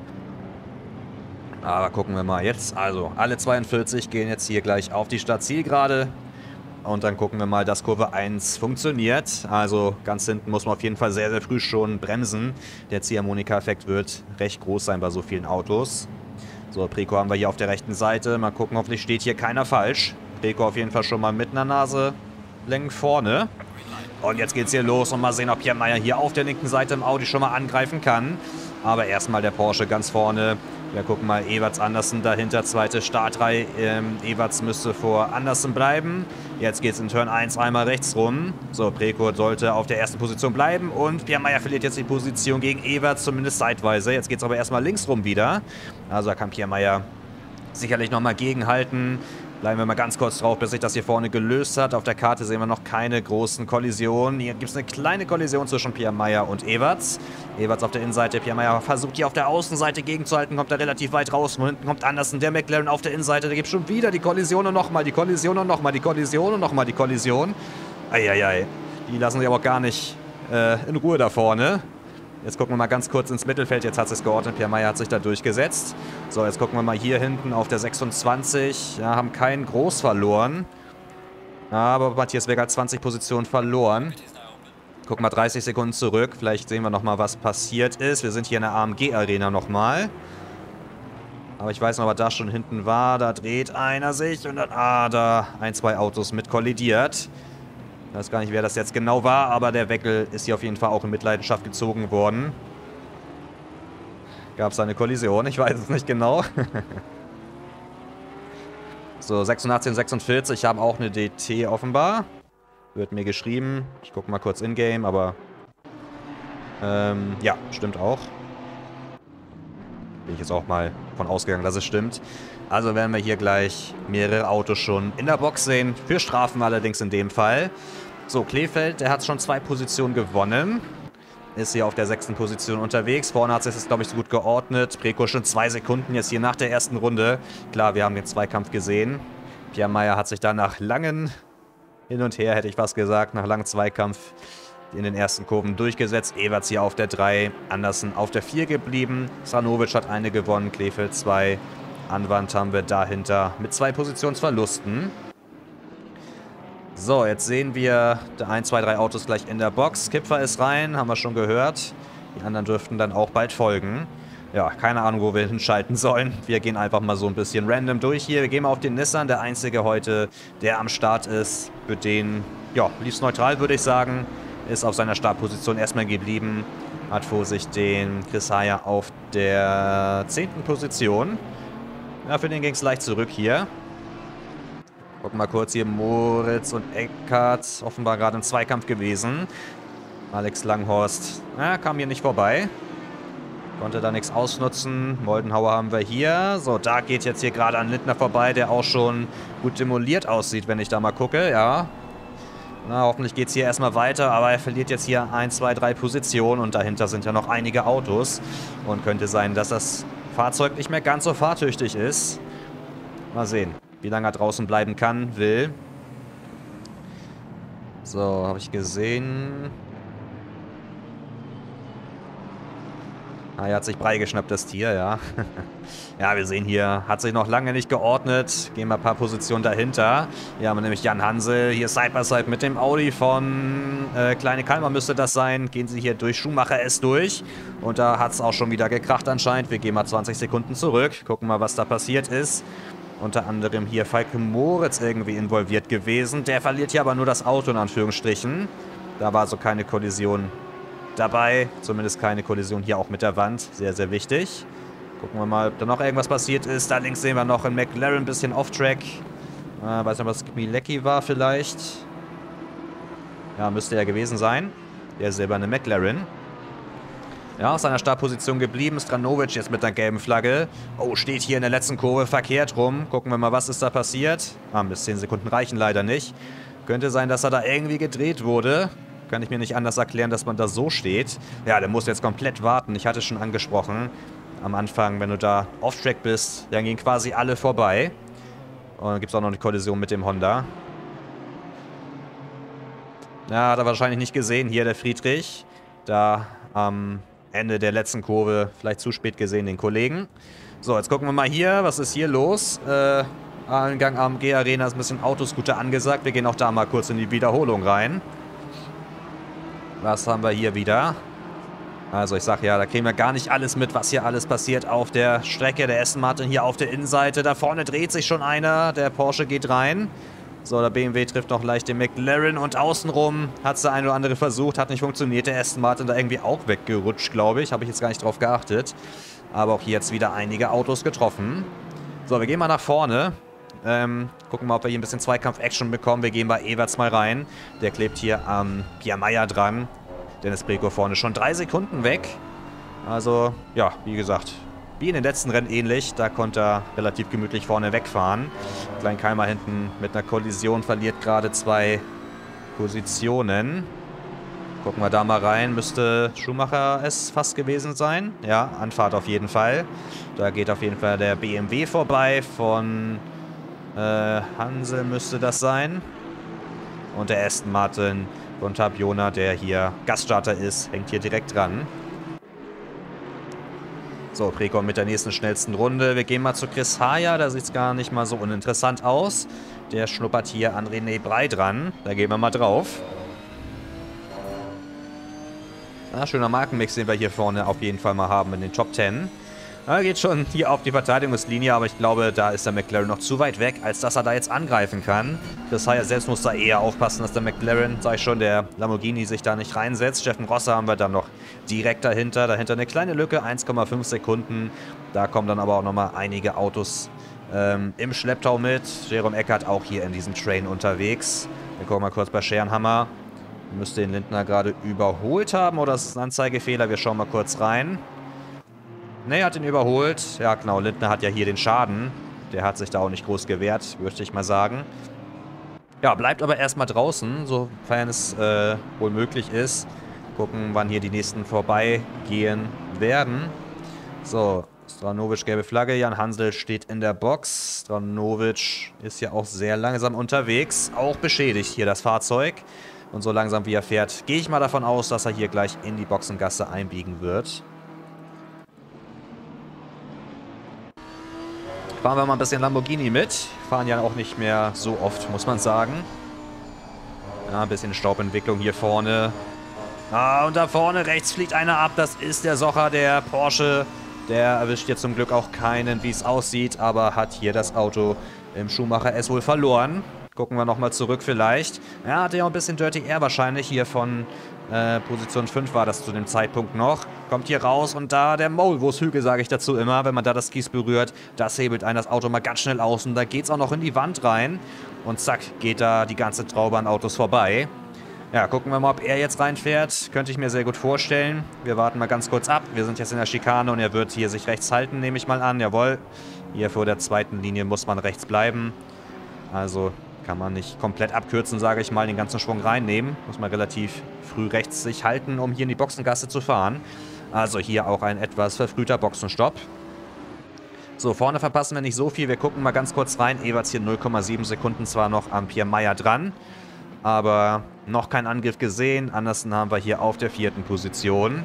Aber gucken wir mal jetzt. Also, alle zweiundvierzig gehen jetzt hier gleich auf die Startzielgerade. Und dann gucken wir mal, dass Kurve eins funktioniert. Also ganz hinten muss man auf jeden Fall sehr, sehr früh schon bremsen. Der Ziehharmonika-Effekt wird recht groß sein bei so vielen Autos. So, Preko haben wir hier auf der rechten Seite. Mal gucken, hoffentlich steht hier keiner falsch. Preko auf jeden Fall schon mal mit einer Nase Längen vorne. Und jetzt geht's hier los und mal sehen, ob Pierre Meyer hier auf der linken Seite im Audi schon mal angreifen kann. Aber erstmal der Porsche ganz vorne. Wir gucken mal, Everts, Andersen dahinter, zweite Startreihe. Ähm, Everts müsste vor Andersen bleiben. Jetzt geht es in Turn eins einmal rechts rum. So, Precourt sollte auf der ersten Position bleiben und Pierre Meyer verliert jetzt die Position gegen Everts, zumindest zeitweise. Jetzt geht es aber erstmal links rum wieder. Also da kann Pierre Meyer sicherlich nochmal gegenhalten. Bleiben wir mal ganz kurz drauf, bis sich das hier vorne gelöst hat. Auf der Karte sehen wir noch keine großen Kollisionen. Hier gibt es eine kleine Kollision zwischen Pierre Meyer und Everts. Everts auf der Innenseite, Pierre Meyer versucht hier auf der Außenseite gegenzuhalten, kommt da relativ weit raus. Von hinten kommt Andersen, der McLaren auf der Innenseite. Da gibt es schon wieder die Kollision und nochmal die Kollision und nochmal die Kollision und nochmal die Kollision. Eieiei, die lassen sich aber auch gar nicht äh, in Ruhe da vorne. Jetzt gucken wir mal ganz kurz ins Mittelfeld. Jetzt hat es geordnet. Pierre Meyer hat sich da durchgesetzt. So, jetzt gucken wir mal hier hinten auf der sechsundzwanzig. Ja, haben keinen groß verloren. Aber Matthias Wegger hat zwanzig Positionen verloren. Gucken wir dreißig Sekunden zurück. Vielleicht sehen wir nochmal, was passiert ist. Wir sind hier in der A M G-Arena nochmal. Aber ich weiß noch, was da schon hinten war. Da dreht einer sich und dann, ah, da ein, zwei Autos mit kollidiert. Ich weiß gar nicht, wer das jetzt genau war, aber der Weckel ist hier auf jeden Fall auch in Mitleidenschaft gezogen worden. Gab es eine Kollision? Ich weiß es nicht genau. So, sechsundachtzig und sechsundvierzig haben auch eine D T offenbar. Wird mir geschrieben. Ich gucke mal kurz in-game, aber... Ähm, ja, stimmt auch. Bin ich jetzt auch mal von ausgegangen, dass es stimmt. Also werden wir hier gleich mehrere Autos schon in der Box sehen. Für Strafen allerdings in dem Fall. So, Kleefeld, der hat schon zwei Positionen gewonnen. Ist hier auf der sechsten Position unterwegs. Vorne hat sich das, glaube ich, so gut geordnet. Precourt schon zwei Sekunden jetzt hier nach der ersten Runde. Klar, wir haben den Zweikampf gesehen. Pierre Meyer hat sich da nach langen Hin und Her, hätte ich fast gesagt, nach langem Zweikampf in den ersten Kurven durchgesetzt. Everts hier auf der drei, Andersen auf der vier geblieben. Stanovic hat eine gewonnen, Kleefeld zwei. Anwand haben wir dahinter mit zwei Positionsverlusten. So, jetzt sehen wir eins, zwei, drei Autos gleich in der Box. Kipfer ist rein, haben wir schon gehört. Die anderen dürften dann auch bald folgen. Ja, keine Ahnung, wo wir hinschalten sollen. Wir gehen einfach mal so ein bisschen random durch hier. Wir gehen mal auf den Nissan, der einzige heute, der am Start ist. Für den, ja, lief es neutral, würde ich sagen. Ist auf seiner Startposition erstmal geblieben. Hat vor sich den Chris Haya auf der zehnten Position. Ja, für den ging es leicht zurück hier. Gucken mal kurz hier, Moritz und Eckhardt, offenbar gerade im Zweikampf gewesen. Alex Langhorst, ja, kam hier nicht vorbei. Konnte da nichts ausnutzen. Moldenhauer haben wir hier. So, da geht jetzt hier gerade an Lindner vorbei, der auch schon gut demoliert aussieht, wenn ich da mal gucke, ja. Na, hoffentlich geht es hier erstmal weiter, aber er verliert jetzt hier eins, zwei, drei Positionen und dahinter sind ja noch einige Autos. Und könnte sein, dass das Fahrzeug nicht mehr ganz so fahrtüchtig ist. Mal sehen, wie lange er draußen bleiben kann, will. So, habe ich gesehen. Ah, er hat sich Brei geschnappt, das Tier, ja. Ja, wir sehen hier, hat sich noch lange nicht geordnet. Gehen wir ein paar Positionen dahinter. Hier haben wir nämlich Jan Hansel, hier Side by Side mit dem Audi von äh, Kleine Kalmar müsste das sein. Gehen sie hier durch Schumacher S durch. Und da hat es auch schon wieder gekracht anscheinend. Wir gehen mal zwanzig Sekunden zurück, gucken mal, was da passiert ist. Unter anderem hier Falke Moritz irgendwie involviert gewesen. Der verliert hier aber nur das Auto in Anführungsstrichen. Da war so keine Kollision dabei. Zumindest keine Kollision hier auch mit der Wand. Sehr, sehr wichtig. Gucken wir mal, ob da noch irgendwas passiert ist. Da links sehen wir noch einen McLaren, ein bisschen off-track. Äh, weiß nicht, was Kmilecki war vielleicht. Ja, müsste er gewesen sein. Der silberne McLaren. Ja, aus seiner Startposition geblieben. Stranovic jetzt mit der gelben Flagge. Oh, steht hier in der letzten Kurve verkehrt rum. Gucken wir mal, was ist da passiert. Ah, bis zehn Sekunden reichen leider nicht. Könnte sein, dass er da irgendwie gedreht wurde. Kann ich mir nicht anders erklären, dass man da so steht. Ja, der muss jetzt komplett warten. Ich hatte es schon angesprochen. Am Anfang, wenn du da off-track bist, dann gehen quasi alle vorbei. Und dann gibt es auch noch eine Kollision mit dem Honda. Ja, hat er wahrscheinlich nicht gesehen. Hier der Friedrich. Da am Ende der letzten Kurve vielleicht zu spät gesehen, den Kollegen. So, jetzt gucken wir mal hier. Was ist hier los? Äh, Eingang A M G Arena ist ein bisschen Autoscooter angesagt. Wir gehen auch da mal kurz in die Wiederholung rein. Was haben wir hier wieder? Also ich sag ja, da kriegen wir gar nicht alles mit, was hier alles passiert auf der Strecke. Der Aston Martin hier auf der Innenseite. Da vorne dreht sich schon einer. Der Porsche geht rein. So, der B M W trifft noch leicht den McLaren und außenrum hat es der eine oder andere versucht, hat nicht funktioniert. Der Aston Martin da irgendwie auch weggerutscht, glaube ich. Habe ich jetzt gar nicht drauf geachtet. Aber auch hier jetzt wieder einige Autos getroffen. So, wir gehen mal nach vorne. Ähm, gucken mal, ob wir hier ein bisschen Zweikampf-Action bekommen. Wir gehen bei Everts mal rein. Der klebt hier am Pierre Meyer dran. Dennis Breco vorne schon drei Sekunden weg. Also, ja, wie gesagt, wie in den letzten Rennen ähnlich. Da konnte er relativ gemütlich vorne wegfahren. Klein Keimer hinten mit einer Kollision verliert gerade zwei Positionen. Gucken wir da mal rein. Müsste Schumacher es fast gewesen sein. Ja, Anfahrt auf jeden Fall. Da geht auf jeden Fall der B M W vorbei. Von äh, Hansel müsste das sein. Und der Aston Martin von Tapiona, der hier Gaststarter ist, hängt hier direkt dran. So, Precon mit der nächsten schnellsten Runde. Wir gehen mal zu Chris Hayer. Da sieht es gar nicht mal so uninteressant aus. Der schnuppert hier an René Brey dran. Da gehen wir mal drauf. Ah, schöner Markenmix, den wir hier vorne auf jeden Fall mal haben in den Top zehn. Er geht schon hier auf die Verteidigungslinie, aber ich glaube, da ist der McLaren noch zu weit weg, als dass er da jetzt angreifen kann. Das heißt, selbst muss da eher aufpassen, dass der McLaren, sag ich schon, der Lamborghini sich da nicht reinsetzt. Steffen Rosser haben wir dann noch direkt dahinter. Dahinter eine kleine Lücke, eins Komma fünf Sekunden. Da kommen dann aber auch nochmal einige Autos ähm, im Schlepptau mit. Jerome Eckert auch hier in diesem Train unterwegs. Wir gucken mal kurz bei Scherenhammer. Müsste den Lindner gerade überholt haben oder ist es ein Anzeigefehler? Wir schauen mal kurz rein. Ne, er hat ihn überholt. Ja, genau, Lindner hat ja hier den Schaden. Der hat sich da auch nicht groß gewehrt, würde ich mal sagen. Ja, bleibt aber erstmal draußen, sofern es äh, wohl möglich ist. Gucken, wann hier die nächsten vorbeigehen werden. So, Stranovic, gelbe Flagge. Jan Hansel steht in der Box. Stranovic ist ja auch sehr langsam unterwegs. Auch beschädigt hier das Fahrzeug. Und so langsam wie er fährt, gehe ich mal davon aus, dass er hier gleich in die Boxengasse einbiegen wird. Fahren wir mal ein bisschen Lamborghini mit. Fahren ja auch nicht mehr so oft, muss man sagen. Ja, ein bisschen Staubentwicklung hier vorne. Ah, und da vorne rechts fliegt einer ab. Das ist der Socher, der Porsche. Der erwischt jetzt zum Glück auch keinen, wie es aussieht. Aber hat hier das Auto im Schumacher S wohl verloren. Gucken wir nochmal zurück vielleicht. Ja, hatte ja auch ein bisschen Dirty Air wahrscheinlich. Hier von äh, Position fünf war das zu dem Zeitpunkt noch. Kommt hier raus und da der Maulwurfshügel, sage ich dazu immer. Wenn man da das Kies berührt, das hebelt einen das Auto mal ganz schnell aus. Und da geht es auch noch in die Wand rein. Und zack, geht da die ganze Traube an Autos vorbei. Ja, gucken wir mal, ob er jetzt reinfährt. Könnte ich mir sehr gut vorstellen. Wir warten mal ganz kurz ab. Wir sind jetzt in der Schikane und er wird hier sich rechts halten, nehme ich mal an. Jawohl. Hier vor der zweiten Linie muss man rechts bleiben. Also kann man nicht komplett abkürzen, sage ich mal, den ganzen Schwung reinnehmen. Muss man relativ früh rechts sich halten, um hier in die Boxengasse zu fahren. Also hier auch ein etwas verfrühter Boxenstopp. So, vorne verpassen wir nicht so viel. Wir gucken mal ganz kurz rein. Everts hier null Komma sieben Sekunden zwar noch am Pierre Meyer dran, aber noch kein Angriff gesehen. Andersen haben wir hier auf der vierten Position.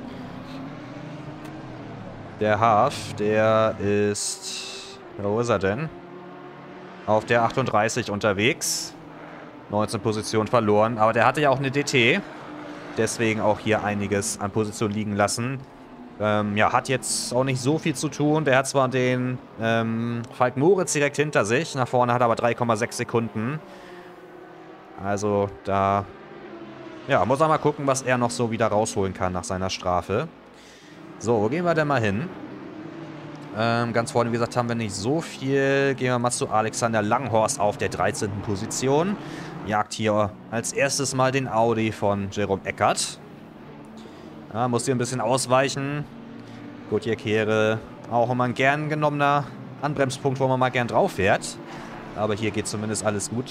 Der Haaf, der ist... Wo ist er denn? Auf der achtunddreißig unterwegs. neunzehn Positionen verloren. Aber der hatte ja auch eine D T. Deswegen auch hier einiges an Position liegen lassen. Ähm, ja, hat jetzt auch nicht so viel zu tun. Der hat zwar den ähm, Falk Moritz direkt hinter sich. Nach vorne hat er aber drei Komma sechs Sekunden. Also da ja, muss er mal gucken, was er noch so wieder rausholen kann nach seiner Strafe. So, wo gehen wir denn mal hin? Ähm, ganz vorne, wie gesagt, haben wir nicht so viel. Gehen wir mal zu Alexander Langhorst auf der dreizehnten Position. Jagt hier als erstes mal den Audi von Jerome Eckert. Ja, muss hier ein bisschen ausweichen. Gut, hier Kehre auch immer ein gern genommener Anbremspunkt, wo man mal gern drauf fährt. Aber hier geht zumindest alles gut.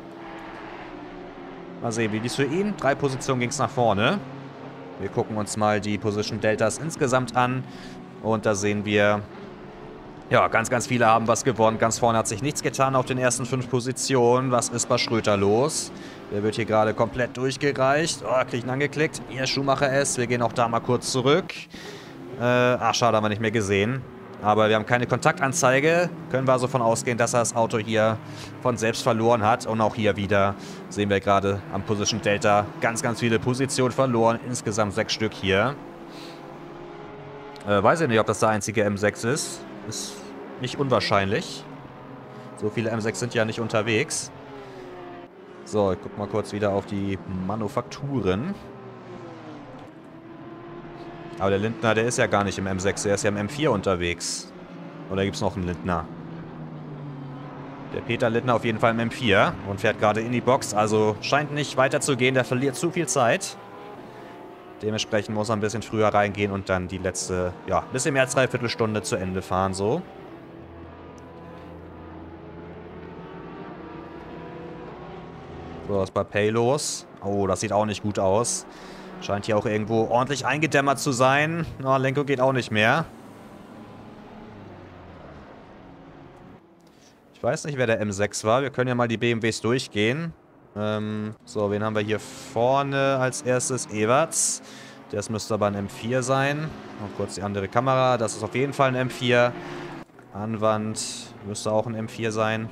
Mal sehen, wie dies für ihn. Drei Positionen ging es nach vorne. Wir gucken uns mal die Position Deltas insgesamt an. Und da sehen wir... Ja, ganz, ganz viele haben was gewonnen. Ganz vorne hat sich nichts getan auf den ersten fünf Positionen. Was ist bei Schröter los? Der wird hier gerade komplett durchgereicht. Oh, krieg ich ihn angeklickt. Hier, Schumacher S. Wir gehen auch da mal kurz zurück. Äh, ach, schade, haben wir nicht mehr gesehen. Aber wir haben keine Kontaktanzeige. Können wir also davon ausgehen, dass er das Auto hier von selbst verloren hat. Und auch hier wieder sehen wir gerade am Position Delta ganz, ganz viele Positionen verloren. Insgesamt sechs Stück hier. Äh, weiß ich nicht, ob das der einzige M sechs ist. Ist nicht unwahrscheinlich. So viele M sechs sind ja nicht unterwegs. So, ich guck mal kurz wieder auf die Manufakturen. Aber der Lindner, der ist ja gar nicht im M sechs, der ist ja im M vier unterwegs. Oder gibt es noch einen Lindner? Der Peter Lindner auf jeden Fall im M vier und fährt gerade in die Box. Also scheint nicht weiter zu gehen, der verliert zu viel Zeit. Dementsprechend muss er ein bisschen früher reingehen und dann die letzte, ja, ein bisschen mehr als dreiviertel Stunde zu Ende fahren, so. So, was ist bei Pay los? Oh, das sieht auch nicht gut aus. Scheint hier auch irgendwo ordentlich eingedämmert zu sein. Oh, Lenkung geht auch nicht mehr. Ich weiß nicht, wer der M sechs war. Wir können ja mal die B M Ws durchgehen. Ähm, so, wen haben wir hier vorne als erstes? Everts. Das müsste aber ein M vier sein. Noch kurz die andere Kamera. Das ist auf jeden Fall ein M vier. Anwand müsste auch ein M vier sein.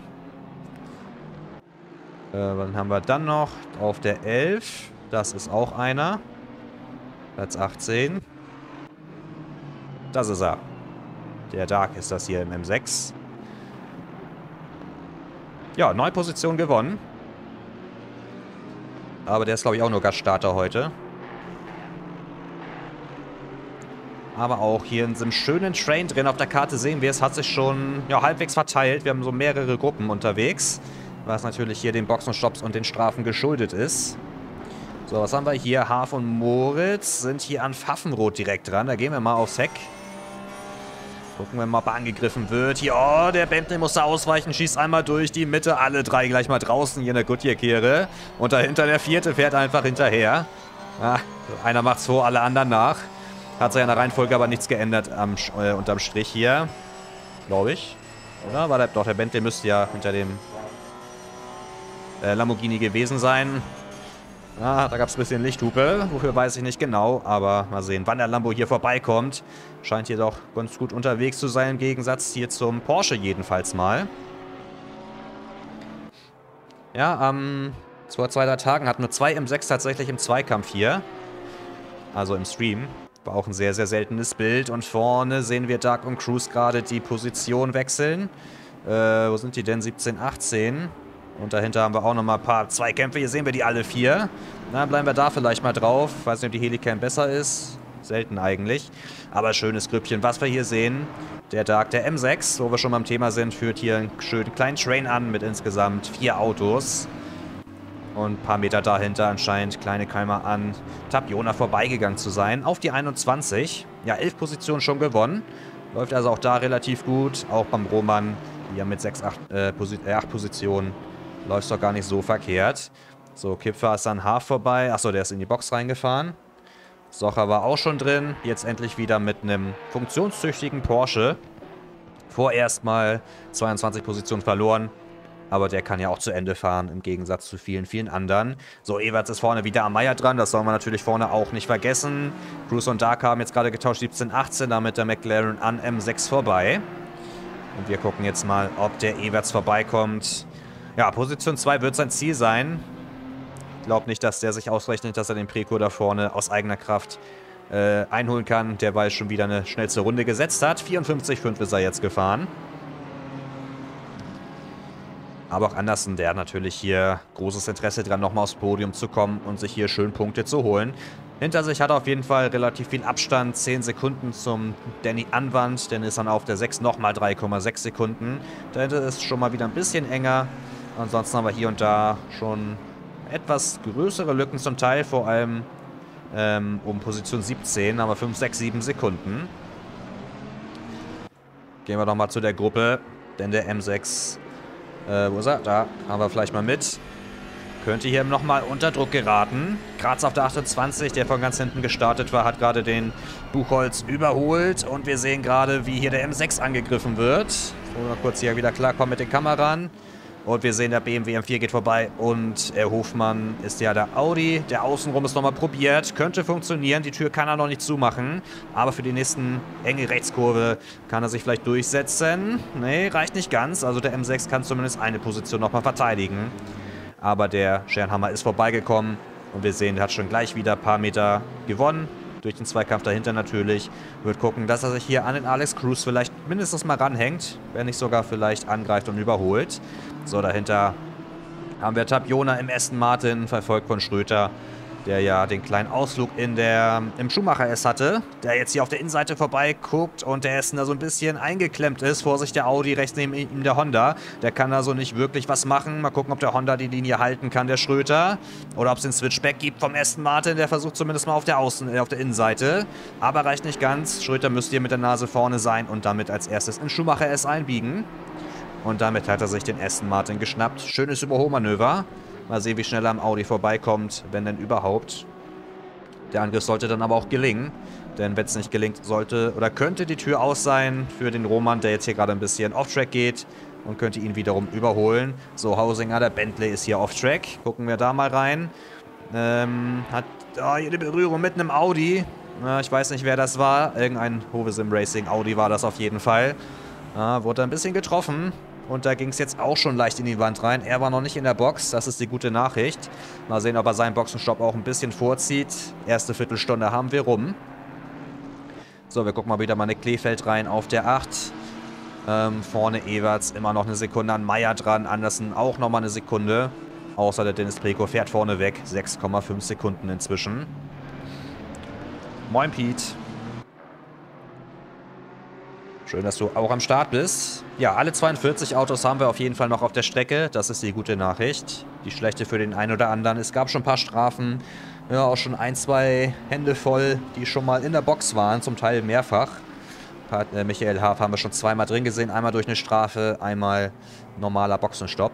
Äh, was haben wir dann noch? Auf der elf. Das ist auch einer. Platz achtzehn. Das ist er. Der Dark ist das hier im M sechs. Ja, neue Position gewonnen. Aber der ist, glaube ich, auch nur Gaststarter heute. Aber auch hier in so einem schönen Train drin auf der Karte sehen wir, es hat sich schon ja, halbwegs verteilt. Wir haben so mehrere Gruppen unterwegs. Was natürlich hier den Boxenstopps und den Strafen geschuldet ist. So, was haben wir hier? Haaf und Moritz sind hier an Pfaffenrot direkt dran. Da gehen wir mal aufs Heck. Gucken wir mal, ob er angegriffen wird. Hier, oh, der Bentley muss da ausweichen, schießt einmal durch die Mitte. Alle drei gleich mal draußen hier in der Goodyear-Kehre. Und dahinter der vierte fährt einfach hinterher. Ah, einer macht's vor, alle anderen nach. Hat sich an der Reihenfolge aber nichts geändert am, äh, unterm Strich hier. Glaube ich. Oder? War der, doch, der Bentley müsste ja hinter dem äh, Lamborghini gewesen sein. Ah, da gab es ein bisschen Lichthupe. Wofür weiß ich nicht genau. Aber mal sehen, wann der Lambo hier vorbeikommt. Scheint hier doch ganz gut unterwegs zu sein. Im Gegensatz hier zum Porsche jedenfalls mal. Ja, ähm, vor zwei, drei Tagen hatten wir zwei M sechs tatsächlich im Zweikampf hier. Also im Stream. War auch ein sehr, sehr seltenes Bild. Und vorne sehen wir Dark und Cruise gerade die Position wechseln. Äh, wo sind die denn? siebzehn, achtzehn. Und dahinter haben wir auch nochmal ein paar Zweikämpfe. Hier sehen wir die alle vier. Na, bleiben wir da vielleicht mal drauf. Ich weiß nicht, ob die Helicam besser ist. Selten eigentlich. Aber schönes Grüppchen, was wir hier sehen. Der Dark, der M sechs, wo wir schon beim Thema sind, führt hier einen schönen kleinen Train an mit insgesamt vier Autos. Und ein paar Meter dahinter anscheinend kleine Keimer an Tapiona vorbeigegangen zu sein. Auf die einundzwanzig. Ja, elf Positionen schon gewonnen. Läuft also auch da relativ gut. Auch beim Roman, hier mit sechs, acht, äh, Posi äh, acht Positionen. Läuft doch gar nicht so verkehrt. So, Kipfer ist an Haaf vorbei. Achso, der ist in die Box reingefahren. Socher war auch schon drin. Jetzt endlich wieder mit einem funktionstüchtigen Porsche. Vorerst mal zweiundzwanzig Positionen verloren. Aber der kann ja auch zu Ende fahren, im Gegensatz zu vielen, vielen anderen. So, Everts ist vorne wieder am Meier dran. Das sollen wir natürlich vorne auch nicht vergessen. Cruise und Dark haben jetzt gerade getauscht siebzehn, achtzehn. Damit der McLaren an M sechs vorbei. Und wir gucken jetzt mal, ob der Everts vorbeikommt. Ja, Position zwei wird sein Ziel sein. Ich glaube nicht, dass der sich ausrechnet, dass er den Preco da vorne aus eigener Kraft äh, einholen kann. Der weil schon wieder eine schnellste Runde gesetzt hat. vierundfünfzig Komma fünf ist er jetzt gefahren. Aber auch Andersen, der hat natürlich hier großes Interesse dran, nochmal aufs Podium zu kommen und sich hier schön Punkte zu holen. Hinter sich hat er auf jeden Fall relativ viel Abstand. zehn Sekunden zum Danny Anwand. Dann ist dann auf der sechs nochmal drei Komma sechs Sekunden. Dahinter ist es schon mal wieder ein bisschen enger. Ansonsten haben wir hier und da schon etwas größere Lücken zum Teil. Vor allem ähm, um Position siebzehn, aber fünf, sechs, sieben Sekunden. Gehen wir doch mal zu der Gruppe. Denn der M sechs... Äh, wo ist er? Da haben wir vielleicht mal mit. Könnte hier nochmal unter Druck geraten. Graz auf der achtundzwanzig, der von ganz hinten gestartet war, hat gerade den Buchholz überholt. Und wir sehen gerade, wie hier der M sechs angegriffen wird. Wollen wir kurz hier wieder klarkommen mit den Kameran. Und wir sehen, der B M W M vier geht vorbei. Und der Hofmann ist ja der Audi. Der außenrum ist nochmal probiert. Könnte funktionieren. Die Tür kann er noch nicht zumachen. Aber für die nächsten enge Rechtskurve kann er sich vielleicht durchsetzen. Nee, reicht nicht ganz. Also der M sechs kann zumindest eine Position nochmal verteidigen. Aber der Scherenhammer ist vorbeigekommen. Und wir sehen, er hat schon gleich wieder ein paar Meter gewonnen. Durch den Zweikampf dahinter natürlich. Wird gucken, dass er sich hier an den Alex Cruz vielleicht mindestens mal ranhängt. Wenn nicht sogar vielleicht angreift und überholt. So, dahinter haben wir Tapiona im Aston Martin, verfolgt von Schröter. der ja den kleinen Ausflug in der, im Schumacher S hatte, der jetzt hier auf der Innenseite vorbeiguckt und der Essen da so ein bisschen eingeklemmt ist. Vorsicht, der Audi, rechts neben ihm der Honda. Der kann da so nicht wirklich was machen. Mal gucken, ob der Honda die Linie halten kann, der Schröter. Oder ob es den Switchback gibt vom Aston Martin. Der versucht zumindest mal auf der Außen, äh, auf der Innenseite. Aber reicht nicht ganz. Schröter müsste hier mit der Nase vorne sein und damit als erstes in Schumacher S einbiegen. Und damit hat er sich den Aston Martin geschnappt. Schönes Überholmanöver. Mal sehen, wie schnell er am Audi vorbeikommt, wenn denn überhaupt. Der Angriff sollte dann aber auch gelingen. Denn wenn es nicht gelingt, sollte oder könnte die Tür aus sein für den Roman, der jetzt hier gerade ein bisschen off-track geht. Und könnte ihn wiederum überholen. So, Hausinger, der Bentley ist hier off-track. Gucken wir da mal rein. Ähm, hat oh, hier eine Berührung mit einem Audi. Ja, ich weiß nicht, wer das war. Irgendein Hovesim Racing Audi war das auf jeden Fall. Ja, wurde ein bisschen getroffen. Und da ging es jetzt auch schon leicht in die Wand rein. Er war noch nicht in der Box, das ist die gute Nachricht. Mal sehen, ob er seinen Boxenstopp auch ein bisschen vorzieht. Erste Viertelstunde haben wir rum. So, wir gucken mal wieder mal Nick Kleefeld rein auf der acht. Ähm, vorne Everts immer noch eine Sekunde an Meyer dran. Andersen auch nochmal eine Sekunde. Außer der Dennis Preco fährt vorne weg. sechs Komma fünf Sekunden inzwischen. Moin, Pete. Schön, dass du auch am Start bist. Ja, alle zweiundvierzig Autos haben wir auf jeden Fall noch auf der Strecke. Das ist die gute Nachricht. Die schlechte für den einen oder anderen. Es gab schon ein paar Strafen. Ja, auch schon ein, zwei Hände voll, die schon mal in der Box waren. Zum Teil mehrfach. Hat, äh, Michael Haaf haben wir schon zweimal drin gesehen. Einmal durch eine Strafe, einmal normaler Boxenstopp.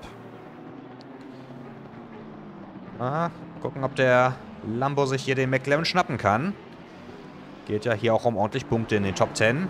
Aha, gucken, ob der Lambo sich hier den McLaren schnappen kann. Geht ja hier auch um ordentlich Punkte in den Top zehn.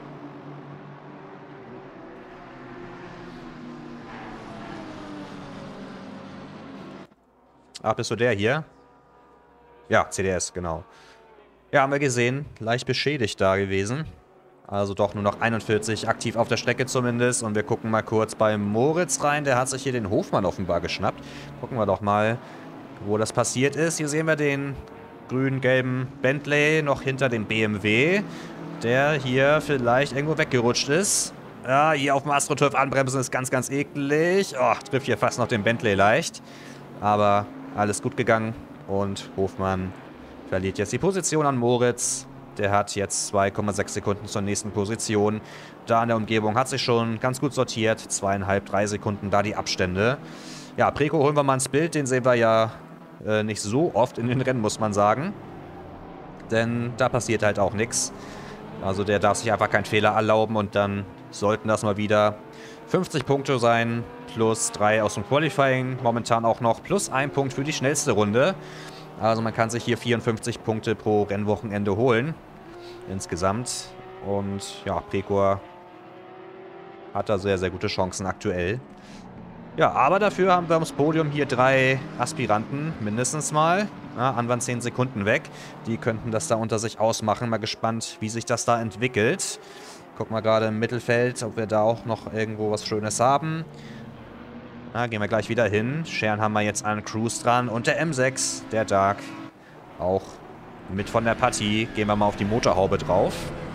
Ach, bist du der hier? Ja, C D S, genau. Ja, haben wir gesehen. Leicht beschädigt da gewesen. Also doch nur noch einundvierzig aktiv auf der Strecke zumindest. Und wir gucken mal kurz bei Moritz rein. Der hat sich hier den Hofmann offenbar geschnappt. Gucken wir doch mal, wo das passiert ist. Hier sehen wir den grün-gelben Bentley noch hinter dem B M W. Der hier vielleicht irgendwo weggerutscht ist. Ja, hier auf dem AstroTurf anbremsen ist ganz, ganz eklig. Oh, trifft hier fast noch den Bentley leicht. Aber alles gut gegangen und Hofmann verliert jetzt die Position an Moritz. Der hat jetzt zwei Komma sechs Sekunden zur nächsten Position. Da in der Umgebung hat sich schon ganz gut sortiert. Zweieinhalb, drei Sekunden da die Abstände. Ja, Preco holen wir mal ins Bild. Den sehen wir ja äh, nicht so oft in den Rennen, muss man sagen. Denn da passiert halt auch nichts. Also der darf sich einfach keinen Fehler erlauben und dann sollten das mal wieder fünfzig Punkte sein, plus drei aus dem Qualifying, momentan auch noch plus ein Punkt für die schnellste Runde. Also man kann sich hier vierundfünfzig Punkte pro Rennwochenende holen, insgesamt. Und ja, Precor hat da sehr, sehr gute Chancen aktuell. Ja, aber dafür haben wir ums Podium hier drei Aspiranten, mindestens mal. Ja, Anwand zehn Sekunden weg. Die könnten das da unter sich ausmachen. Mal gespannt, wie sich das da entwickelt. Gucken wir gerade im Mittelfeld, ob wir da auch noch irgendwo was Schönes haben. Na, gehen wir gleich wieder hin. Scheren haben wir jetzt an Cruise dran. Und der M sechs, der Dark, auch mit von der Partie. Gehen wir mal auf die Motorhaube drauf.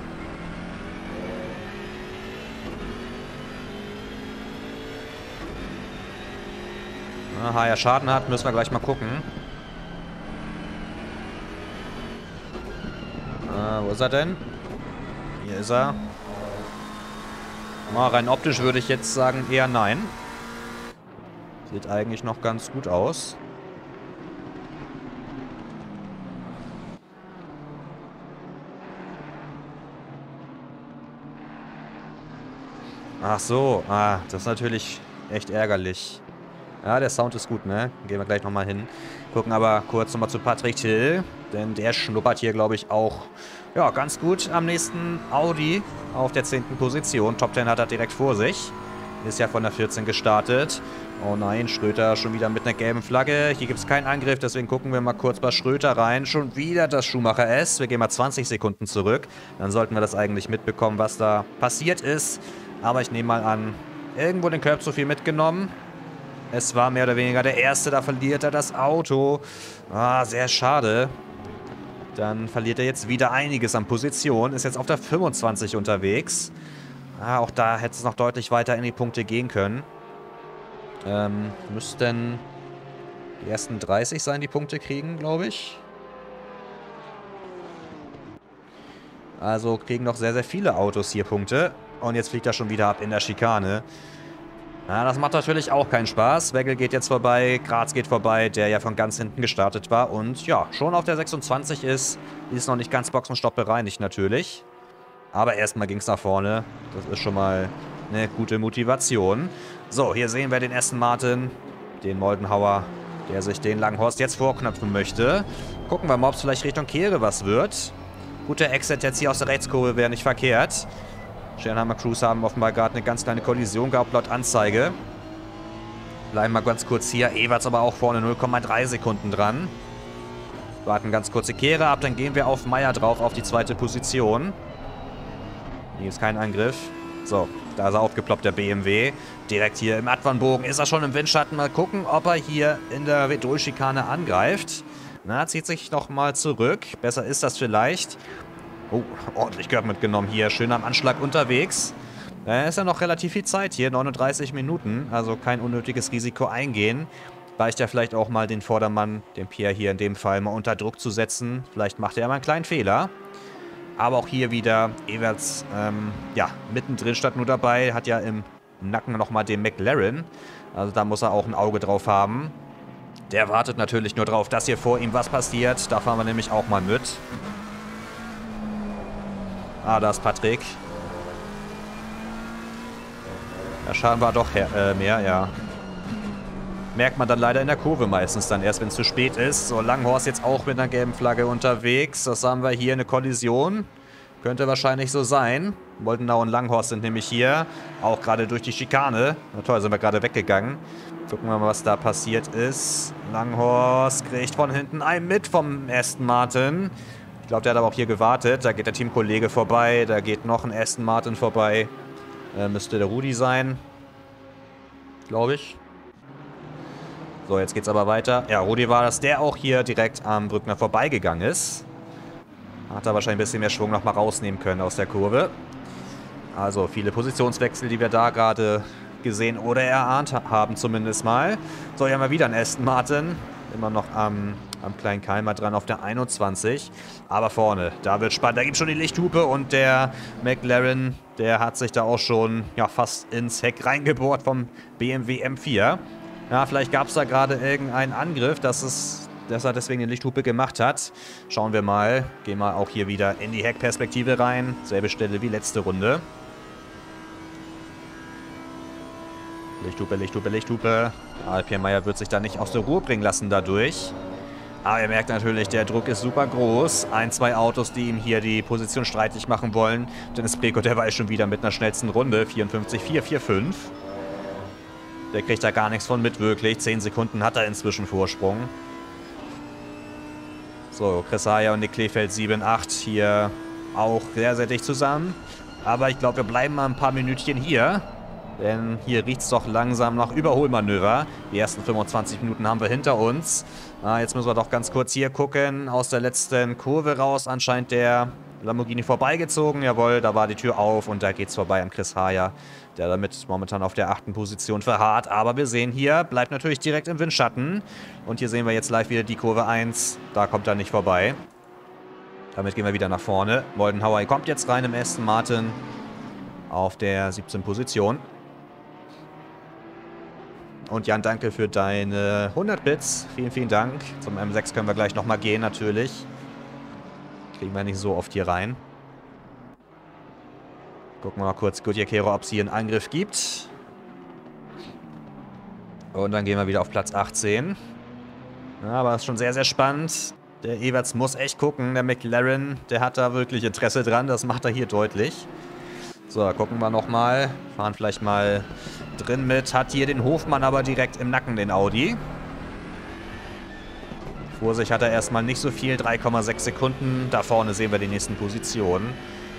Aha, er Schaden hat, müssen wir gleich mal gucken. Äh, wo ist er denn? Hier ist er. Na, rein optisch würde ich jetzt sagen eher nein. Sieht eigentlich noch ganz gut aus. Ach so, ah, das ist natürlich echt ärgerlich. Ja, der Sound ist gut, ne? Gehen wir gleich nochmal hin. Gucken aber kurz nochmal zu Patrick Till. Denn der schnuppert hier, glaube ich, auch ja, ganz gut am nächsten Audi auf der zehnten Position. Top zehn hat er direkt vor sich. Ist ja von der vierzehn gestartet. Oh nein, Schröter schon wieder mit einer gelben Flagge. Hier gibt es keinen Angriff, deswegen gucken wir mal kurz bei Schröter rein. Schon wieder das Schumacher S. Wir gehen mal zwanzig Sekunden zurück. Dann sollten wir das eigentlich mitbekommen, was da passiert ist. Aber ich nehme mal an, irgendwo den Curb zu viel mitgenommen. Es war mehr oder weniger der Erste, da verliert er das Auto. Ah, sehr schade. Dann verliert er jetzt wieder einiges an Position. Ist jetzt auf der fünfundzwanzig unterwegs. Ah, auch da hätte es noch deutlich weiter in die Punkte gehen können. Ähm, müssten Die ersten dreißig seien die Punkte kriegen, glaube ich. Also kriegen noch sehr, sehr viele Autos hier Punkte. Und jetzt fliegt er schon wieder ab in der Schikane. Ja, das macht natürlich auch keinen Spaß. Wegel geht jetzt vorbei, Graz geht vorbei, der ja von ganz hinten gestartet war. Und ja, schon auf der sechsundzwanzig ist, ist noch nicht ganz Boxenstopp bereinigt natürlich. Aber erstmal ging es nach vorne. Das ist schon mal eine gute Motivation. So, hier sehen wir den Aston Martin, den Moldenhauer, der sich den Langhorst jetzt vorknöpfen möchte. Gucken wir mal, ob es vielleicht Richtung Kehre was wird. Guter Exit jetzt hier aus der Rechtskurve wäre nicht verkehrt. Sternheimer Crews haben offenbar gerade eine ganz kleine Kollision gehabt, laut Anzeige. Bleiben mal ganz kurz hier. Ewerts aber auch vorne null Komma drei Sekunden dran. Warten ganz kurz die Kehre ab, dann gehen wir auf Meier drauf, auf die zweite Position. Hier ist kein Angriff. So, da ist er aufgeploppt, der B M W. Direkt hier im Advanbogen ist er schon im Windschatten. Mal gucken, ob er hier in der Vedrol-Schikane angreift. Na, zieht sich nochmal zurück. Besser ist das vielleicht. Oh, ordentlich Körper mitgenommen hier. Schön am Anschlag unterwegs. Da ist ja noch relativ viel Zeit hier. neununddreißig Minuten. Also kein unnötiges Risiko eingehen. Reicht ja vielleicht auch mal den Vordermann, den Pierre hier in dem Fall, mal unter Druck zu setzen. Vielleicht macht er mal einen kleinen Fehler. Aber auch hier wieder Ewerts, ähm, ja, mittendrin statt nur dabei. Hat ja im Nacken nochmal den McLaren. Also da muss er auch ein Auge drauf haben. Der wartet natürlich nur drauf, dass hier vor ihm was passiert. Da fahren wir nämlich auch mal mit. Ah, da ist Patrick. Der Schaden war doch äh, mehr, ja. Merkt man dann leider in der Kurve meistens dann erst, wenn es zu spät ist. So, Langhorst jetzt auch mit einer gelben Flagge unterwegs. Das haben wir hier, eine Kollision. Könnte wahrscheinlich so sein. Moldenau und Langhorst sind nämlich hier. Auch gerade durch die Schikane. Na toll, sind wir gerade weggegangen. Gucken wir mal, was da passiert ist. Langhorst kriegt von hinten einen mit vom Aston Martin. Ich glaube, der hat aber auch hier gewartet. Da geht der Teamkollege vorbei. Da geht noch ein Aston Martin vorbei. Äh, müsste der Rudi sein. Glaube ich. So, jetzt geht's aber weiter. Ja, Rudi war das, der auch hier direkt am Brückner vorbeigegangen ist. Hat da wahrscheinlich ein bisschen mehr Schwung nochmal rausnehmen können aus der Kurve. Also viele Positionswechsel, die wir da gerade gesehen oder erahnt haben zumindest mal. So, hier haben wir wieder einen Aston Martin. Immer noch am, am kleinen Keimer dran auf der einundzwanzig. Aber vorne, da wird spannend. Da gibt es schon die Lichthupe und der McLaren, der hat sich da auch schon ja, fast ins Heck reingebohrt vom B M W M vier. Ja, vielleicht gab es da gerade irgendeinen Angriff, dass, es, dass er deswegen eine Lichthupe gemacht hat. Schauen wir mal. Gehen wir auch hier wieder in die Heckperspektive rein. Selbe Stelle wie letzte Runde. Lichthupe, Lichthupe, Lichthupe. Pierre Meier wird sich da nicht aus der Ruhe bringen lassen dadurch. Aber ihr merkt natürlich, der Druck ist super groß. Ein, zwei Autos, die ihm hier die Position streitig machen wollen. Dennis Breko, der war schon wieder mit einer schnellsten Runde. vierundfünfzig vier vierundvierzig. Der kriegt da gar nichts von mit, wirklich. zehn Sekunden hat er inzwischen Vorsprung. So, Chris Hayer und Nick Kleefeld sieben acht hier auch sehr, sehr dicht zusammen. Aber ich glaube, wir bleiben mal ein paar Minütchen hier. Denn hier riecht es doch langsam nach Überholmanöver. Die ersten fünfundzwanzig Minuten haben wir hinter uns. Ah, jetzt müssen wir doch ganz kurz hier gucken. Aus der letzten Kurve raus anscheinend der Lamborghini vorbeigezogen. Jawohl, da war die Tür auf und da geht es vorbei an Chris Hayer, der damit momentan auf der achten Position verharrt. Aber wir sehen hier, bleibt natürlich direkt im Windschatten. Und hier sehen wir jetzt live wieder die Kurve eins. Da kommt er nicht vorbei. Damit gehen wir wieder nach vorne. Moldenhauer kommt jetzt rein im Aston Martin auf der siebzehnten Position. Und Jan, danke für deine hundert Bits. Vielen, vielen Dank. Zum M sechs können wir gleich nochmal gehen, natürlich. Kriegen wir nicht so oft hier rein. Gucken wir mal kurz, Goodyear Kero, ob es hier einen Angriff gibt. Und dann gehen wir wieder auf Platz achtzehn. Ja, aber es ist schon sehr, sehr spannend. Der Ewerts muss echt gucken. Der McLaren, der hat da wirklich Interesse dran. Das macht er hier deutlich. So, gucken wir nochmal. Fahren vielleicht mal drin mit. Hat hier den Hofmann aber direkt im Nacken, den Audi. Vor sich hat er erstmal nicht so viel. drei Komma sechs Sekunden. Da vorne sehen wir die nächsten Positionen.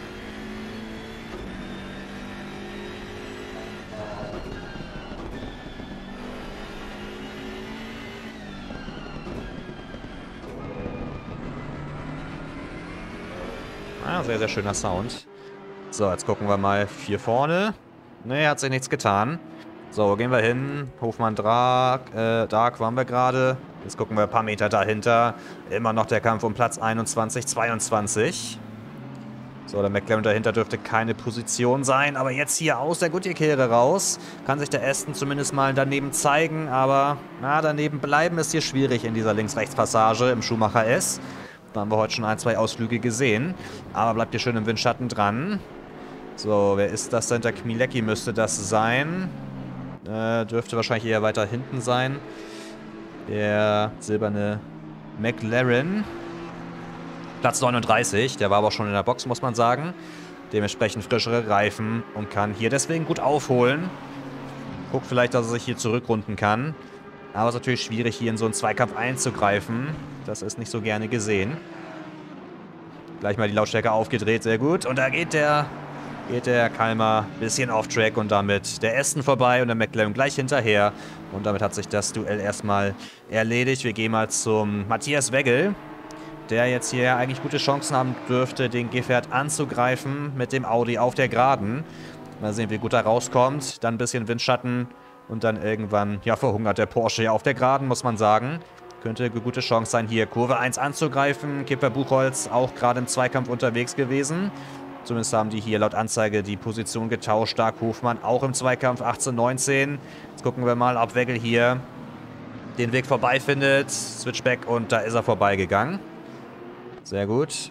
Ah, sehr, sehr schöner Sound. So, jetzt gucken wir mal hier vorne. Ne, hat sich nichts getan. So, gehen wir hin. Hofmann Dark, äh, Dark waren wir gerade. Jetzt gucken wir ein paar Meter dahinter. Immer noch der Kampf um Platz einundzwanzig, zweiundzwanzig. So, der McLaren dahinter dürfte keine Position sein. Aber jetzt hier aus der Goodyear-Kehre raus. Kann sich der Aston zumindest mal daneben zeigen. Aber, na, daneben bleiben ist hier schwierig in dieser Links-Rechts-Passage im Schumacher S. Da haben wir heute schon ein, zwei Ausflüge gesehen. Aber bleibt hier schön im Windschatten dran. So, wer ist das denn? Der Kmilecki müsste das sein. Äh, dürfte wahrscheinlich eher weiter hinten sein. Der silberne McLaren. Platz neununddreißig. Der war aber auch schon in der Box, muss man sagen. Dementsprechend frischere Reifen und kann hier deswegen gut aufholen. Guckt vielleicht, dass er sich hier zurückrunden kann. Aber es ist natürlich schwierig, hier in so einen Zweikampf einzugreifen. Das ist nicht so gerne gesehen. Gleich mal die Lautstärke aufgedreht. Sehr gut. Und da geht der... geht der Kalmar ein bisschen off-track und damit der Aston vorbei und der McLaren gleich hinterher. Und damit hat sich das Duell erstmal erledigt. Wir gehen mal zum Matthias Weggel, der jetzt hier eigentlich gute Chancen haben dürfte, den Gefährt anzugreifen mit dem Audi auf der Geraden. Mal sehen, wie gut er rauskommt. Dann ein bisschen Windschatten und dann irgendwann, ja, verhungert der Porsche ja auf der Geraden, muss man sagen. Könnte eine gute Chance sein, hier Kurve eins anzugreifen. Kipper Buchholz auch gerade im Zweikampf unterwegs gewesen. Zumindest haben die hier laut Anzeige die Position getauscht. Dark Hofmann auch im Zweikampf achtzehn neunzehn. Jetzt gucken wir mal, ob Weggel hier den Weg vorbei findet. Switchback und da ist er vorbeigegangen. Sehr gut.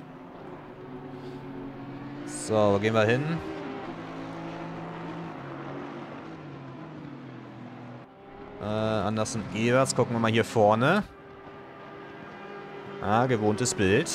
So, wo gehen wir hin? Äh, Andersen Evers. Gucken wir mal hier vorne. Ah, gewohntes Bild.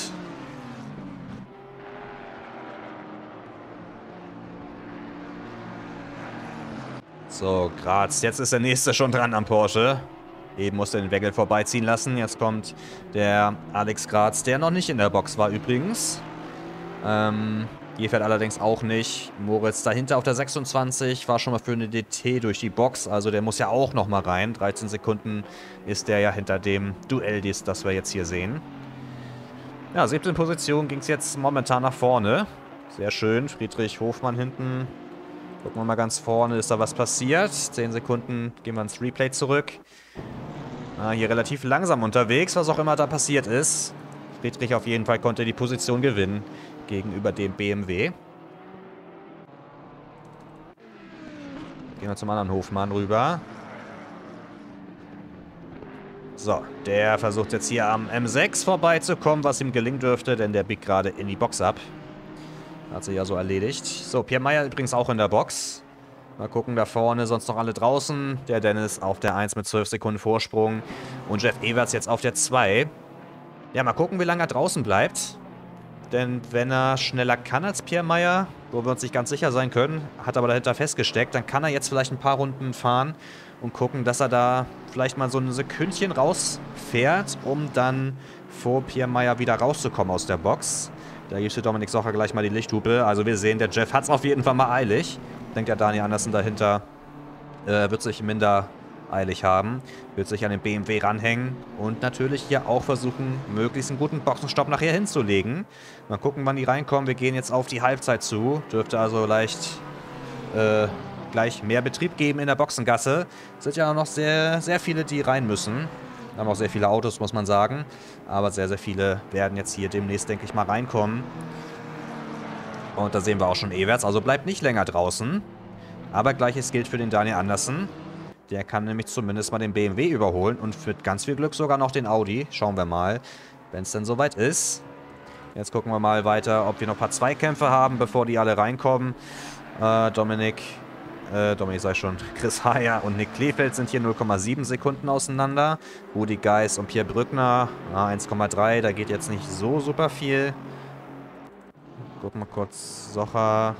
So, Graz. Jetzt ist der nächste schon dran am Porsche. Eben musste den Weggel vorbeiziehen lassen. Jetzt kommt der Alex Graz, der noch nicht in der Box war übrigens. Ähm, hier fährt allerdings auch nicht. Moritz dahinter auf der sechsundzwanzig. War schon mal für eine D T durch die Box. Also der muss ja auch noch mal rein. dreizehn Sekunden ist der ja hinter dem Duell, das wir jetzt hier sehen. Ja, siebte Position ging es jetzt momentan nach vorne. Sehr schön. Friedrich Hofmann hinten. Gucken wir mal ganz vorne, ist da was passiert? zehn Sekunden, gehen wir ins Replay zurück. Ah, hier relativ langsam unterwegs, was auch immer da passiert ist. Friedrich auf jeden Fall konnte die Position gewinnen gegenüber dem B M W. Gehen wir zum anderen Hofmann rüber. So, der versucht jetzt hier am M sechs vorbeizukommen, was ihm gelingen dürfte, denn der biegt gerade in die Box ab. Hat sich ja so erledigt. So, Pierre Meyer übrigens auch in der Box. Mal gucken, da vorne, sonst noch alle draußen. Der Dennis auf der eins mit zwölf Sekunden Vorsprung. Und Jeff Everts jetzt auf der zwei. Ja, mal gucken, wie lange er draußen bleibt. Denn wenn er schneller kann als Pierre Meyer, wo wir uns nicht ganz sicher sein können, hat aber dahinter festgesteckt, dann kann er jetzt vielleicht ein paar Runden fahren und gucken, dass er da vielleicht mal so ein Sekündchen rausfährt, um dann vor Pierre Meyer wieder rauszukommen aus der Box. Da gibt es Dominik Socher gleich mal die Lichthupe. Also wir sehen, der Jeff hat es auf jeden Fall mal eilig. Ich denke, der Daniel Andersen dahinter äh, wird sich minder eilig haben. Wird sich an den B M W ranhängen. Und natürlich hier auch versuchen, möglichst einen guten Boxenstopp nachher hinzulegen. Mal gucken, wann die reinkommen. Wir gehen jetzt auf die Halbzeit zu. Dürfte also leicht äh, gleich mehr Betrieb geben in der Boxengasse. Es sind ja auch noch sehr, sehr viele, die rein müssen. Wir haben auch sehr viele Autos, muss man sagen. Aber sehr, sehr viele werden jetzt hier demnächst, denke ich mal, reinkommen. Und da sehen wir auch schon Everts. Also bleibt nicht länger draußen. Aber gleiches gilt für den Daniel Andersen. Der kann nämlich zumindest mal den B M W überholen. Und mit ganz viel Glück sogar noch den Audi. Schauen wir mal, wenn es denn soweit ist. Jetzt gucken wir mal weiter, ob wir noch ein paar Zweikämpfe haben, bevor die alle reinkommen. Äh, Dominik... Äh, Dominik sei schon, Chris Heyer und Nick Kleefeld sind hier null Komma sieben Sekunden auseinander. Rudi Geis und Pierre Brückner, ah, eins Komma drei, da geht jetzt nicht so super viel. Gucken wir kurz, Socher.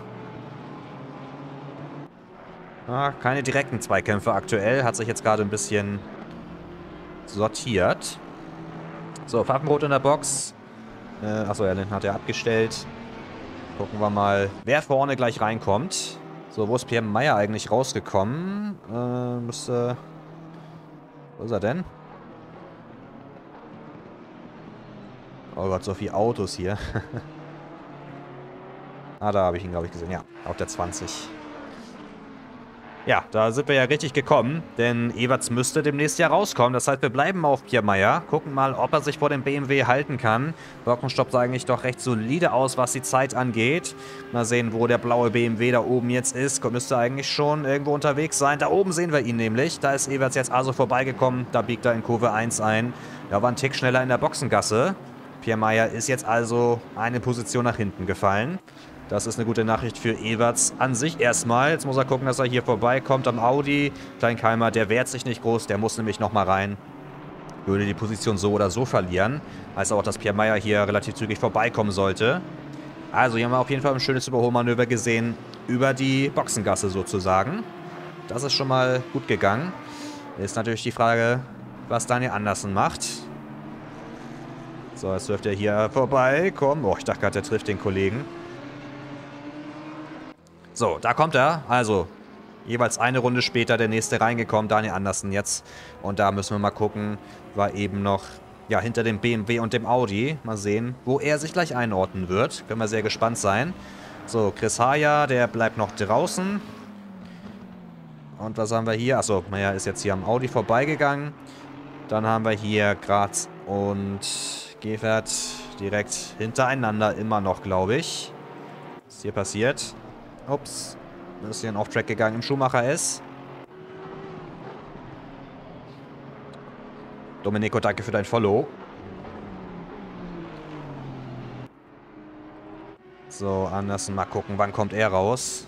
Ah, keine direkten Zweikämpfe aktuell, hat sich jetzt gerade ein bisschen sortiert. So, Farbenrot in der Box. Äh, achso, ja, den hat er abgestellt. Gucken wir mal, wer vorne gleich reinkommt. So, wo ist Pierre Meyer eigentlich rausgekommen? Äh, müsste... Wo ist er denn? Oh Gott, so viele Autos hier. Ah, da habe ich ihn, glaube ich, gesehen. Ja, auf der zwanzig. Ja, da sind wir ja richtig gekommen, denn Ewerts müsste demnächst ja rauskommen. Das heißt, wir bleiben auf Pierre Meyer, gucken mal, ob er sich vor dem B M W halten kann. Boxenstopp sah eigentlich doch recht solide aus, was die Zeit angeht. Mal sehen, wo der blaue B M W da oben jetzt ist. Müsste eigentlich schon irgendwo unterwegs sein. Da oben sehen wir ihn nämlich. Da ist Ewerts jetzt also vorbeigekommen. Da biegt er in Kurve eins ein. Da war ein Tick schneller in der Boxengasse. Pierre Meyer ist jetzt also eine Position nach hinten gefallen. Das ist eine gute Nachricht für Ewerts an sich erstmal. Jetzt muss er gucken, dass er hier vorbeikommt am Audi. Kleinkeimer, der wehrt sich nicht groß, der muss nämlich nochmal rein. Würde die Position so oder so verlieren. Heißt auch, dass Pierre Meyer hier relativ zügig vorbeikommen sollte. Also hier haben wir auf jeden Fall ein schönes Überholmanöver gesehen. Über die Boxengasse sozusagen. Das ist schon mal gut gegangen. Ist natürlich die Frage, was Daniel Andersen macht. So, jetzt dürfte er hier vorbeikommen. Oh, ich dachte gerade, der trifft den Kollegen. So, da kommt er. Also, jeweils eine Runde später der nächste reingekommen, Daniel Andersen jetzt. Und da müssen wir mal gucken, war eben noch ja, hinter dem B M W und dem Audi. Mal sehen, wo er sich gleich einordnen wird. Können wir sehr gespannt sein. So, Chris Haja, der bleibt noch draußen. Und was haben wir hier? Achso, naja, ist jetzt hier am Audi vorbeigegangen. Dann haben wir hier Graz und Gefert direkt hintereinander immer noch, glaube ich. Was ist hier passiert? Ups, ein bisschen off-track gegangen im Schumacher S. Domenico, danke für dein Follow. So, Andersen, mal gucken, wann kommt er raus.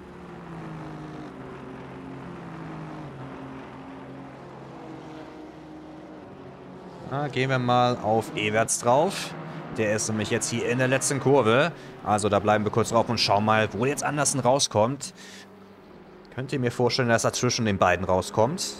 Na, gehen wir mal auf Ewerts drauf. Der ist nämlich jetzt hier in der letzten Kurve. Also da bleiben wir kurz drauf und schauen mal, wo jetzt Andersen rauskommt. Könnt ihr mir vorstellen, dass er zwischen den beiden rauskommt?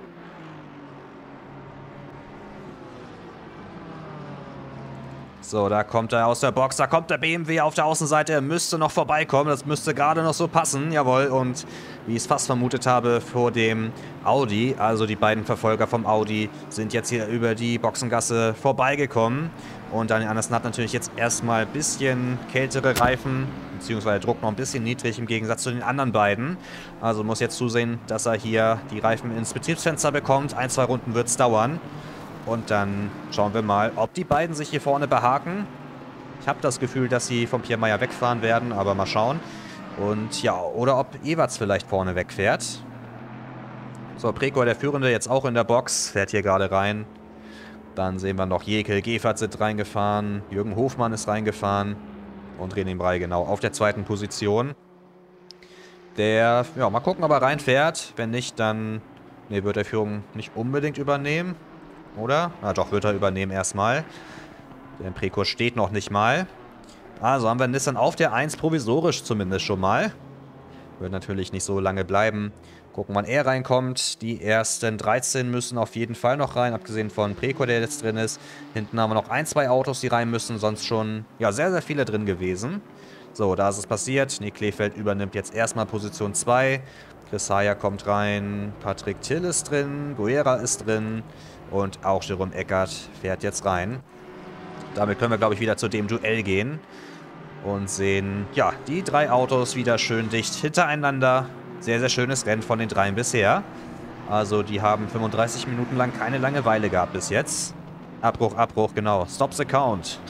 So, da kommt er aus der Box. Da kommt der B M W auf der Außenseite. Er müsste noch vorbeikommen. Das müsste gerade noch so passen. Jawohl. Und wie ich es fast vermutet habe, vor dem Audi, also die beiden Verfolger vom Audi, sind jetzt hier über die Boxengasse vorbeigekommen. Und Daniel Andersen hat natürlich jetzt erstmal ein bisschen kältere Reifen, beziehungsweise Druck noch ein bisschen niedrig im Gegensatz zu den anderen beiden. Also muss jetzt zusehen, dass er hier die Reifen ins Betriebsfenster bekommt. Ein, zwei Runden wird es dauern. Und dann schauen wir mal, ob die beiden sich hier vorne behaken. Ich habe das Gefühl, dass sie vom Pierre Meyer wegfahren werden, aber mal schauen. Und ja, oder ob Ewerts vielleicht vorne wegfährt. So, Preco, der Führende, jetzt auch in der Box, fährt hier gerade rein. Dann sehen wir noch Jekyll, Gefert sind reingefahren, Jürgen Hofmann ist reingefahren und René Brey genau auf der zweiten Position. Der, ja, mal gucken, ob er reinfährt. Wenn nicht, dann, ne, wird er Führung nicht unbedingt übernehmen. Oder? Na doch, wird er übernehmen erstmal. Der Preco steht noch nicht mal. Also haben wir Nissan auf der eins, provisorisch zumindest schon mal. Wird natürlich nicht so lange bleiben. Gucken, wann er reinkommt. Die ersten dreizehn müssen auf jeden Fall noch rein, abgesehen von Preco, der jetzt drin ist. Hinten haben wir noch ein, zwei Autos, die rein müssen, sonst schon ja, sehr, sehr viele drin gewesen. So, da ist es passiert. Nick Kleefeld übernimmt jetzt erstmal Position zwei. Chris Haja kommt rein. Patrick Till ist drin. Guerra ist drin. Und auch Jerome Eckert fährt jetzt rein. Damit können wir, glaube ich, wieder zu dem Duell gehen. Und sehen, ja, die drei Autos wieder schön dicht hintereinander. Sehr, sehr schönes Rennen von den dreien bisher. Also die haben fünfunddreißig Minuten lang keine Langeweile gehabt bis jetzt. Abbruch, Abbruch, genau. Stop the count.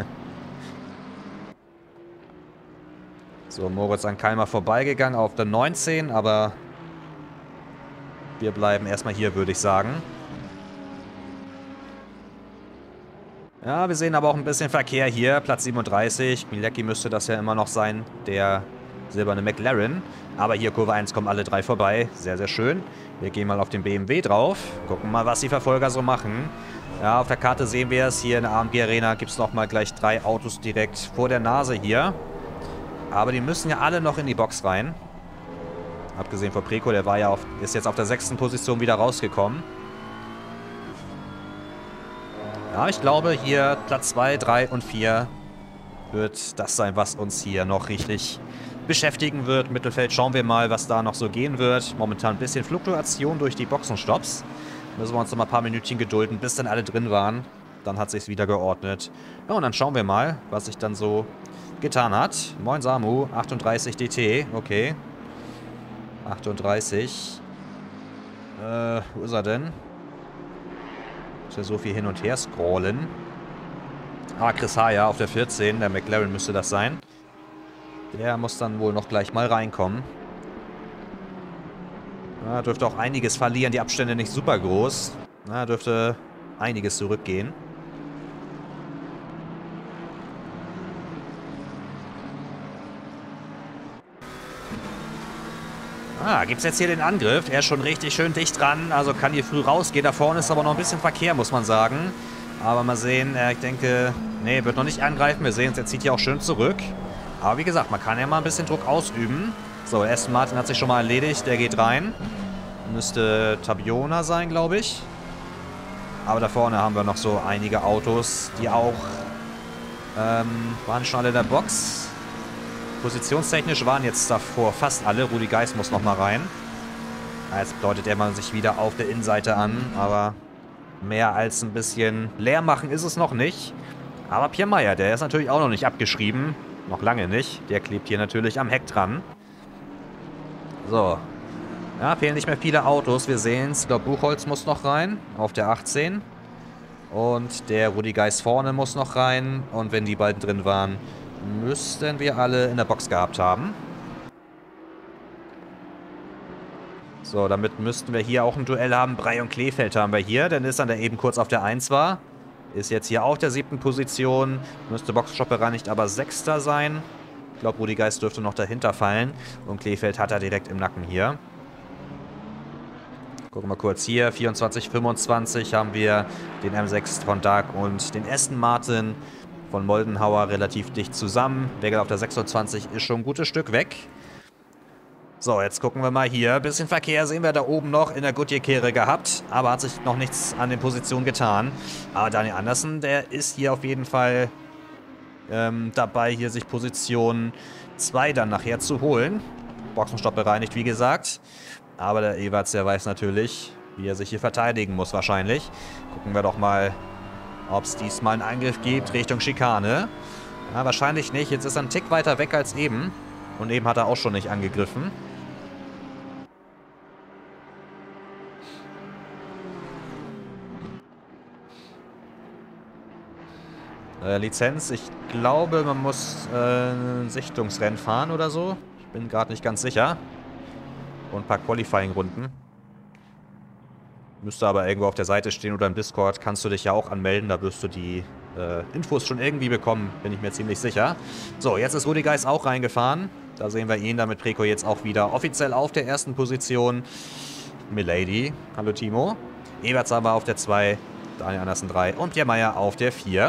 So, Moritz an Kalmar vorbeigegangen auf der neunzehn, aber wir bleiben erstmal hier, würde ich sagen. Ja, wir sehen aber auch ein bisschen Verkehr hier. Platz siebenunddreißig. Mielecki müsste das ja immer noch sein. Der silberne McLaren. Aber hier Kurve eins kommen alle drei vorbei. Sehr, sehr schön. Wir gehen mal auf den B M W drauf. Gucken mal, was die Verfolger so machen. Ja, auf der Karte sehen wir es. Hier in der A M G Arena gibt es nochmal gleich drei Autos direkt vor der Nase hier. Aber die müssen ja alle noch in die Box rein. Abgesehen von Preco, der war ja auf, ist jetzt auf der sechsten Position wieder rausgekommen. Ja, ich glaube, hier Platz zwei, drei und vier wird das sein, was uns hier noch richtig beschäftigen wird. Mittelfeld schauen wir mal, was da noch so gehen wird. Momentan ein bisschen Fluktuation durch die Boxenstopps. Müssen wir uns noch mal ein paar Minütchen gedulden, bis dann alle drin waren. Dann hat sich's wieder geordnet. Ja, und dann schauen wir mal, was sich dann so getan hat. Moin Samu, achtunddreißig D T, okay. achtunddreißig. Äh, wo ist er denn? Muss ja so viel hin und her scrollen. Ah, Chris Haya auf der vierzehn. Der McLaren müsste das sein. Der muss dann wohl noch gleich mal reinkommen. Ja, dürfte auch einiges verlieren. Die Abstände nicht super groß. Na, dürfte einiges zurückgehen. Ah, gibt es jetzt hier den Angriff. Er ist schon richtig schön dicht dran. Also kann hier früh rausgehen. Da vorne ist aber noch ein bisschen Verkehr, muss man sagen. Aber mal sehen. Äh, ich denke, nee, wird noch nicht angreifen. Wir sehen es, er zieht hier auch schön zurück. Aber wie gesagt, man kann ja mal ein bisschen Druck ausüben. So, Aston Martin hat sich schon mal erledigt. Der geht rein. Müsste Tapiona sein, glaube ich. Aber da vorne haben wir noch so einige Autos, die auch... Ähm, waren schon alle in der Box. Positionstechnisch waren jetzt davor fast alle. Rudi Geist muss noch mal rein. Jetzt deutet er mal sich wieder auf der Innenseite an. Aber mehr als ein bisschen leer machen ist es noch nicht. Aber Pierre Meyer, der ist natürlich auch noch nicht abgeschrieben. Noch lange nicht. Der klebt hier natürlich am Heck dran. So. Ja, fehlen nicht mehr viele Autos. Wir sehen es. Ich glaube, Buchholz muss noch rein. Auf der achtzehn. Und der Rudi Geist vorne muss noch rein. Und wenn die beiden drin waren, müssten wir alle in der Box gehabt haben. So, damit müssten wir hier auch ein Duell haben. Brey und Kleefeld haben wir hier. Denn ist dann der eben kurz auf der eins war. Ist jetzt hier auf der siebten Position. Müsste Boxenstopp bereinigt aber Sechster sein. Ich glaube, Rudi Geist dürfte noch dahinter fallen. Und Kleefeld hat er direkt im Nacken hier. Gucken wir mal kurz hier. vierundzwanzig, fünfundzwanzig haben wir den M sechs von Dark und den Aston Martin von Moldenhauer relativ dicht zusammen. Wegel auf der sechsundzwanzig ist schon ein gutes Stück weg. So, jetzt gucken wir mal hier. Ein bisschen Verkehr sehen wir da oben noch in der Goodyear-Kehre gehabt. Aber hat sich noch nichts an den Positionen getan. Aber Daniel Andersen, der ist hier auf jeden Fall ähm, dabei, hier sich Position zwei dann nachher zu holen. Boxenstopp bereinigt, wie gesagt. Aber der Ewerts, der weiß natürlich, wie er sich hier verteidigen muss wahrscheinlich. Gucken wir doch mal, ob es diesmal einen Angriff gibt Richtung Schikane. Ja, wahrscheinlich nicht. Jetzt ist er ein Tick weiter weg als eben. Und eben hat er auch schon nicht angegriffen. Äh, Lizenz, ich glaube, man muss äh, ein Sichtungsrennen fahren oder so. Ich bin gerade nicht ganz sicher. Und ein paar Qualifying-Runden. Müsste aber irgendwo auf der Seite stehen oder im Discord. Kannst du dich ja auch anmelden. Da wirst du die äh, Infos schon irgendwie bekommen. Bin ich mir ziemlich sicher. So, jetzt ist Rudi Geist auch reingefahren. Da sehen wir ihn. Damit Preco jetzt auch wieder offiziell auf der ersten Position. Milady. Hallo Timo. Ewerts aber auf der zwei. Daniel Andersen drei. Und Pierre Meyer auf der vier.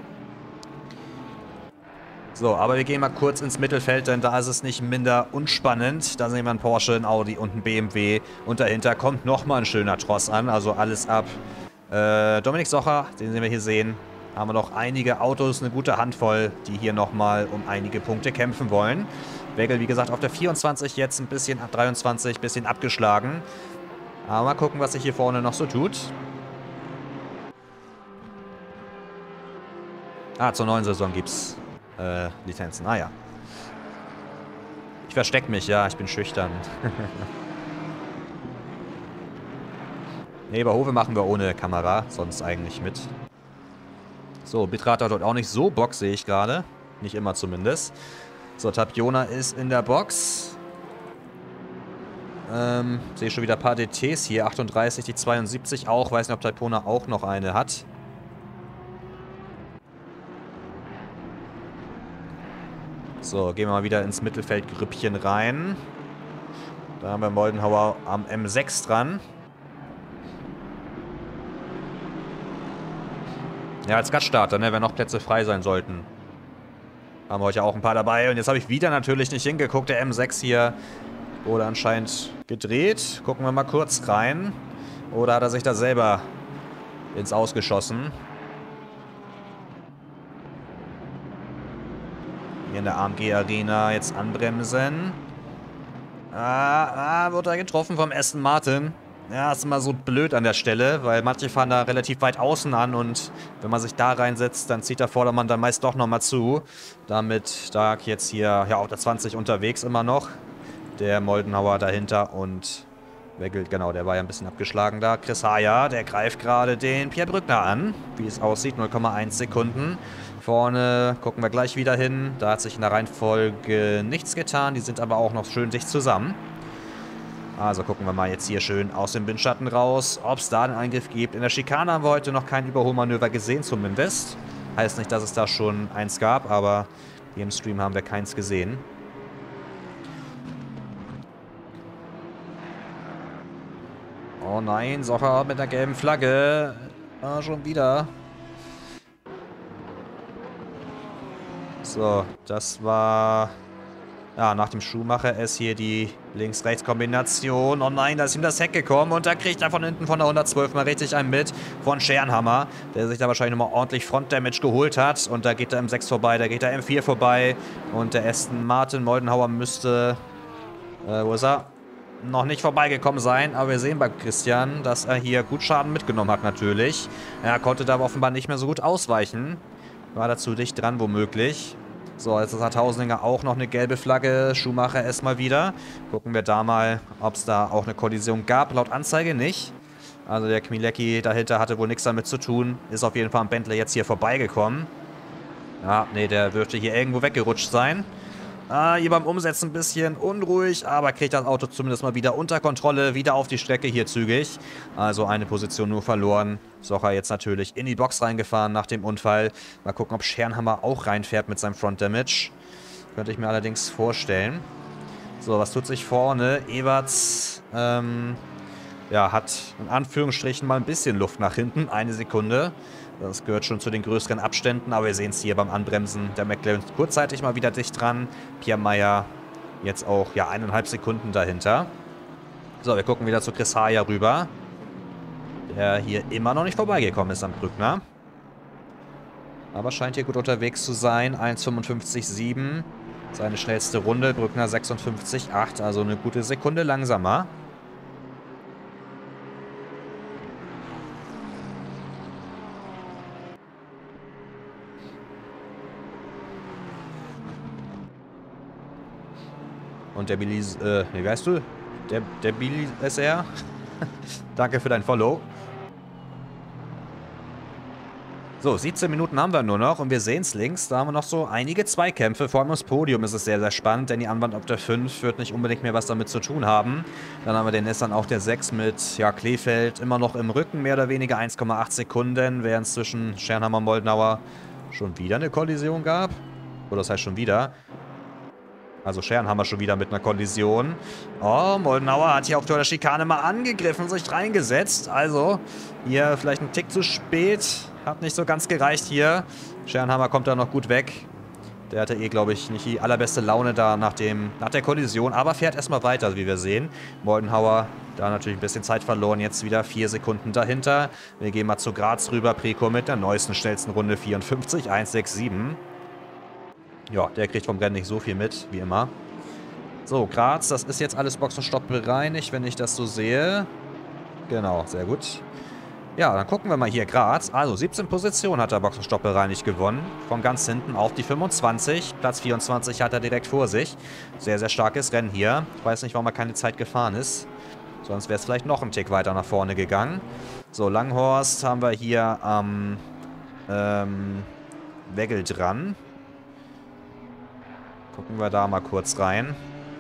So, aber wir gehen mal kurz ins Mittelfeld, denn da ist es nicht minder unspannend. Da sehen wir einen Porsche, einen Audi und einen B M W. Und dahinter kommt nochmal ein schöner Tross an, also alles ab. Äh, Dominik Socher, den wir hier sehen, haben wir noch einige Autos, eine gute Handvoll, die hier nochmal um einige Punkte kämpfen wollen. Wegel, wie gesagt, auf der vierundzwanzig jetzt ein bisschen ab dreiundzwanzig, ein bisschen abgeschlagen. Aber mal gucken, was sich hier vorne noch so tut. Ah, zur neuen Saison gibt's Äh, Lizenzen. Ah ja. Ich verstecke mich, ja. Ich bin schüchtern. Ne, bei Hove machen wir ohne Kamera. Sonst eigentlich mit. So, Bitrate hat dort auch nicht so Bock, sehe ich gerade. Nicht immer zumindest. So, Tapiona ist in der Box. Ähm, sehe schon wieder ein paar D Ts hier. achtunddreißig, die zweiundsiebzig auch. Weiß nicht, ob Tapiona auch noch eine hat. So, gehen wir mal wieder ins Mittelfeldgrüppchen rein. Da haben wir Moldenhauer am M sechs dran. Ja, als Gaststarter, ne, wenn noch Plätze frei sein sollten. Haben wir heute auch ein paar dabei. Und jetzt habe ich wieder natürlich nicht hingeguckt. Der M sechs hier wurde anscheinend gedreht. Gucken wir mal kurz rein. Oder hat er sich da selber ins Ausgeschossen? Hier in der A M G-Arena jetzt anbremsen. Ah, ah, wird er getroffen vom Aston Martin. Ja, ist immer so blöd an der Stelle, weil manche fahren da relativ weit außen an und wenn man sich da reinsetzt, dann zieht der Vordermann dann meist doch nochmal zu. Damit Stark jetzt hier ja, auf der zwanzig unterwegs immer noch. Der Moldenhauer dahinter und Weggelt, genau, der war ja ein bisschen abgeschlagen da. Chris Haya, der greift gerade den Pierre Brückner an, wie es aussieht, null Komma eins Sekunden. Vorne gucken wir gleich wieder hin, da hat sich in der Reihenfolge nichts getan, die sind aber auch noch schön dicht zusammen. Also gucken wir mal jetzt hier schön aus dem Windschatten raus, ob es da einen Eingriff gibt. In der Schikane haben wir heute noch kein Überholmanöver gesehen zumindest. Heißt nicht, dass es da schon eins gab, aber hier im Stream haben wir keins gesehen. Oh nein, Socher mit der gelben Flagge. Ah, schon wieder. So, das war... Ja, nach dem Schuhmacher ist hier die Links-Rechts-Kombination. Oh nein, da ist ihm das Heck gekommen und da kriegt er von hinten von der hundertzwölf mal richtig einen mit von Schernhammer, der sich da wahrscheinlich nochmal ordentlich Front-Damage geholt hat. Und da geht er M sechs vorbei, da geht er M vier vorbei und der Aston Martin Moldenhauer müsste... Äh, wo ist er? Noch nicht vorbeigekommen sein, aber wir sehen bei Christian, dass er hier gut Schaden mitgenommen hat natürlich. Er konnte da aber offenbar nicht mehr so gut ausweichen. War dazu dicht dran womöglich. So, jetzt hat Hausinger auch noch eine gelbe Flagge. Schumacher erstmal wieder. Gucken wir da mal, ob es da auch eine Kollision gab. Laut Anzeige nicht. Also der Kmilecki dahinter hatte wohl nichts damit zu tun. Ist auf jeden Fall am Bentley jetzt hier vorbeigekommen. Ja, nee, der dürfte hier irgendwo weggerutscht sein. Ah, hier beim Umsetzen ein bisschen unruhig, aber kriegt das Auto zumindest mal wieder unter Kontrolle, wieder auf die Strecke hier zügig. Also eine Position nur verloren. Socher jetzt natürlich in die Box reingefahren nach dem Unfall. Mal gucken, ob Schernhammer auch reinfährt mit seinem Front Damage. Könnte ich mir allerdings vorstellen. So, was tut sich vorne? Ewerts, ähm, ja, hat in Anführungsstrichen mal ein bisschen Luft nach hinten. Eine Sekunde. Das gehört schon zu den größeren Abständen, aber wir sehen es hier beim Anbremsen. Der McLaren kurzzeitig mal wieder dicht dran. Pierre Meyer jetzt auch, ja, eineinhalb Sekunden dahinter. So, wir gucken wieder zu Chris Haya rüber. Der hier immer noch nicht vorbeigekommen ist am Brückner. Aber scheint hier gut unterwegs zu sein. eins fünfundfünfzig Komma sieben. Seine schnellste Runde. Brückner sechsundfünfzig Komma acht. Also eine gute Sekunde langsamer. Und der Billy, äh, wie weißt du? Der, der Billy S R. Danke für dein Follow. So, siebzehn Minuten haben wir nur noch und wir sehen es links. Da haben wir noch so einige Zweikämpfe. Vor allem das Podium ist es sehr, sehr spannend, denn die Anwand auf der fünf wird nicht unbedingt mehr was damit zu tun haben. Dann haben wir den Nissan auch der sechs mit, ja, Kleefeld immer noch im Rücken, mehr oder weniger eins Komma acht Sekunden, während es zwischen Schernhammer und Moldenhauer schon wieder eine Kollision gab. Oder das heißt schon wieder. Also Schernhammer schon wieder mit einer Kollision. Oh, Moldenhauer hat hier auf der Schikane mal angegriffen, sich reingesetzt. Also hier vielleicht ein Tick zu spät. Hat nicht so ganz gereicht hier. Schernhammer kommt da noch gut weg. Der hatte eh, glaube ich, nicht die allerbeste Laune da nach, dem, nach der Kollision. Aber fährt erstmal weiter, wie wir sehen. Moldenhauer da natürlich ein bisschen Zeit verloren. Jetzt wieder vier Sekunden dahinter. Wir gehen mal zu Graz rüber. Preco mit der neuesten, schnellsten Runde vierundfünfzig Komma eins sechs sieben. Ja, der kriegt vom Rennen nicht so viel mit, wie immer. So, Graz, das ist jetzt alles Boxenstopp bereinigt, wenn ich das so sehe. Genau, sehr gut. Ja, dann gucken wir mal hier Graz. Also, siebzehn Positionen hat der Boxenstopp bereinigt gewonnen. Von ganz hinten auf die fünfundzwanzig. Platz vierundzwanzig hat er direkt vor sich. Sehr, sehr starkes Rennen hier. Ich weiß nicht, warum er keine Zeit gefahren ist. Sonst wäre es vielleicht noch einen Tick weiter nach vorne gegangen. So, Langhorst haben wir hier am ähm, Weggel dran. Gucken wir da mal kurz rein.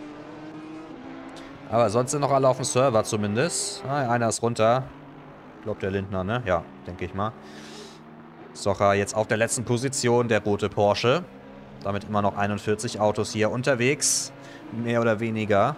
Aber sonst sind noch alle auf dem Server zumindest. Ah, einer ist runter. Ich glaube der Lindner, ne? Ja, denke ich mal. Socher jetzt auf der letzten Position, der rote Porsche. Damit immer noch einundvierzig Autos hier unterwegs. Mehr oder weniger.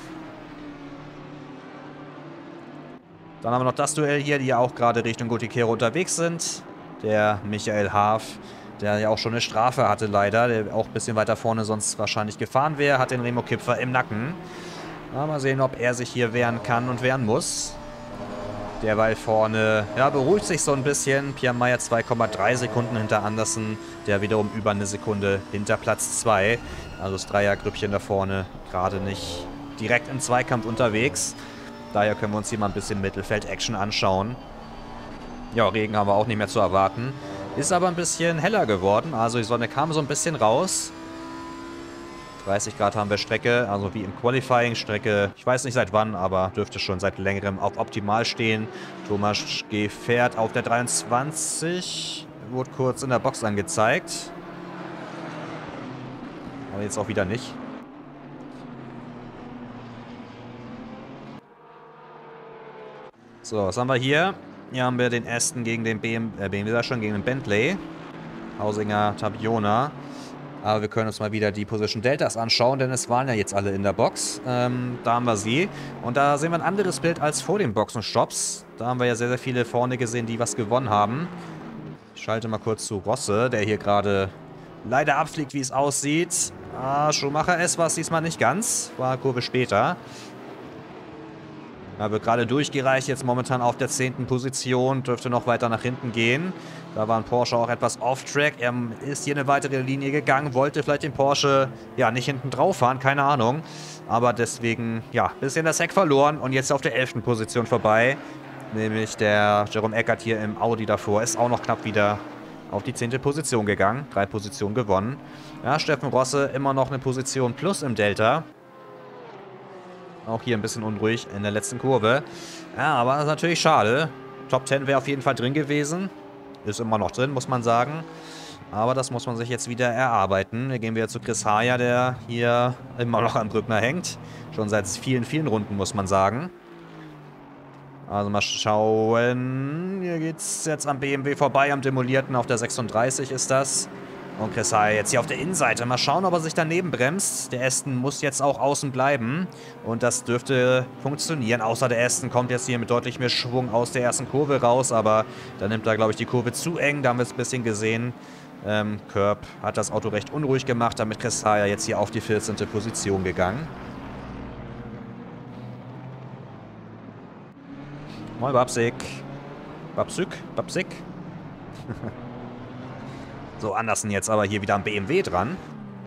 Dann haben wir noch das Duell hier, die ja auch gerade Richtung Gotikero unterwegs sind. Der Michael Haaf, der ja auch schon eine Strafe hatte leider, der auch ein bisschen weiter vorne sonst wahrscheinlich gefahren wäre, hat den Remo Kipfer im Nacken. Na, mal sehen, ob er sich hier wehren kann und wehren muss. Derweil vorne, ja, beruhigt sich so ein bisschen. Pierre Meyer zwei Komma drei Sekunden hinter Andersen, der wiederum über eine Sekunde hinter Platz zwei. Also das Dreiergrüppchen da vorne gerade nicht direkt im Zweikampf unterwegs. Daher können wir uns hier mal ein bisschen Mittelfeld-Action anschauen. Ja, Regen haben wir auch nicht mehr zu erwarten. Ist aber ein bisschen heller geworden, also die Sonne kam so ein bisschen raus. dreißig Grad haben wir Strecke, also wie im Qualifying. Strecke, ich weiß nicht seit wann, aber dürfte schon seit längerem auf optimal stehen. Thomas G. fährt auf der dreiundzwanzig. Wurde kurz in der Box angezeigt. Aber jetzt auch wieder nicht. So, was haben wir hier? Hier haben wir den Aston gegen den B M W, äh, B M W schon, gegen den Bentley. Hausinger Tabiona. Aber wir können uns mal wieder die Position Deltas anschauen, denn es waren ja jetzt alle in der Box. Ähm, da haben wir sie. Und da sehen wir ein anderes Bild als vor den Boxenstopps. Da haben wir ja sehr, sehr viele vorne gesehen, die was gewonnen haben. Ich schalte mal kurz zu Rosse, der hier gerade leider abfliegt, wie es aussieht. Ah, Schumacher S war es diesmal nicht ganz. War eine Kurve später. Er wird gerade durchgereicht, jetzt momentan auf der zehnten Position, dürfte noch weiter nach hinten gehen. Da war ein Porsche auch etwas off-track. Er ist hier eine weitere Linie gegangen, wollte vielleicht den Porsche ja nicht hinten drauf fahren, keine Ahnung. Aber deswegen, ja, bisschen das Heck verloren und jetzt auf der elften Position vorbei. Nämlich der Jerome Eckert hier im Audi davor ist auch noch knapp wieder auf die zehnte Position gegangen. Drei Positionen gewonnen. Ja, Steffen Rosse immer noch eine Position plus im Delta. Auch hier ein bisschen unruhig in der letzten Kurve. Ja, aber das ist natürlich schade. Top zehn wäre auf jeden Fall drin gewesen. Ist immer noch drin, muss man sagen. Aber das muss man sich jetzt wieder erarbeiten. Wir gehen wieder zu Chris Hayer, der hier immer noch am Brückner hängt. Schon seit vielen, vielen Runden, muss man sagen. Also mal schauen. Hier geht es jetzt am B M W vorbei, am Demolierten. Auf der sechsunddreißig ist das. Und Chris Hayer jetzt hier auf der Innenseite. Mal schauen, ob er sich daneben bremst. Der Aston muss jetzt auch außen bleiben. Und das dürfte funktionieren. Außer der Aston kommt jetzt hier mit deutlich mehr Schwung aus der ersten Kurve raus. Aber da nimmt er, glaube ich, die Kurve zu eng. Da haben wir es ein bisschen gesehen. Ähm, Curb hat das Auto recht unruhig gemacht. Damit Chris Hayer jetzt hier auf die vierzehnte Position gegangen. Moin Babsik. Babsik? Babsik? So, Andersen jetzt aber hier wieder am B M W dran.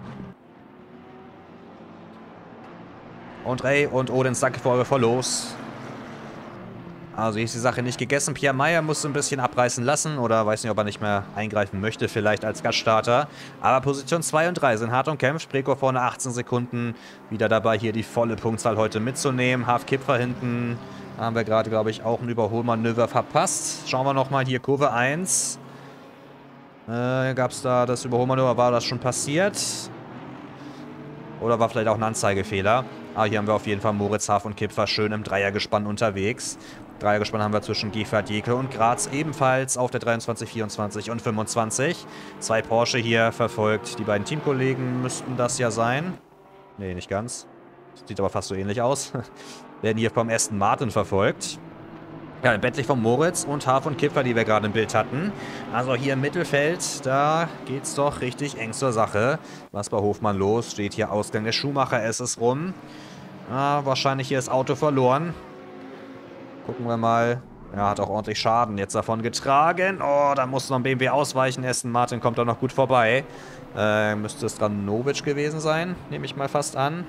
Und Ray und Odins, danke für eure Follows. Also hier ist die Sache nicht gegessen. Pierre Meyer musste ein bisschen abreißen lassen oder weiß nicht, ob er nicht mehr eingreifen möchte, vielleicht als Gaststarter. Aber Position zwei und drei sind hart umkämpft. Preko vorne achtzehn Sekunden. Wieder dabei, hier die volle Punktzahl heute mitzunehmen. Haf Kipfer hinten. Da haben wir gerade, glaube ich, auch ein Überholmanöver verpasst. Schauen wir nochmal hier, Kurve eins. Äh, gab es da das Überholmanöver? War das schon passiert? Oder war vielleicht auch ein Anzeigefehler? Aber hier haben wir auf jeden Fall Moritz, Haf und Kipfer schön im Dreiergespann unterwegs. Dreiergespann haben wir zwischen Gefert, Jekyll und Graz ebenfalls auf der dreiundzwanzig, vierundzwanzig und fünfundzwanzig. Zwei Porsche hier verfolgt. Die beiden Teamkollegen müssten das ja sein. Nee, nicht ganz. Sieht aber fast so ähnlich aus. Werden hier vom Aston Martin verfolgt. Ja, Bentley von Moritz und Haf und Kipfer, die wir gerade im Bild hatten. Also hier im Mittelfeld, da geht es doch richtig eng zur Sache. Was bei Hofmann los? Steht hier Ausgang der Schumacher, es ist rum. Ah, wahrscheinlich hier das Auto verloren. Gucken wir mal. Ja, hat auch ordentlich Schaden jetzt davon getragen. Oh, da muss noch ein B M W ausweichen. Aston Martin kommt da noch gut vorbei. Äh, müsste es Stranovic gewesen sein, nehme ich mal fast an.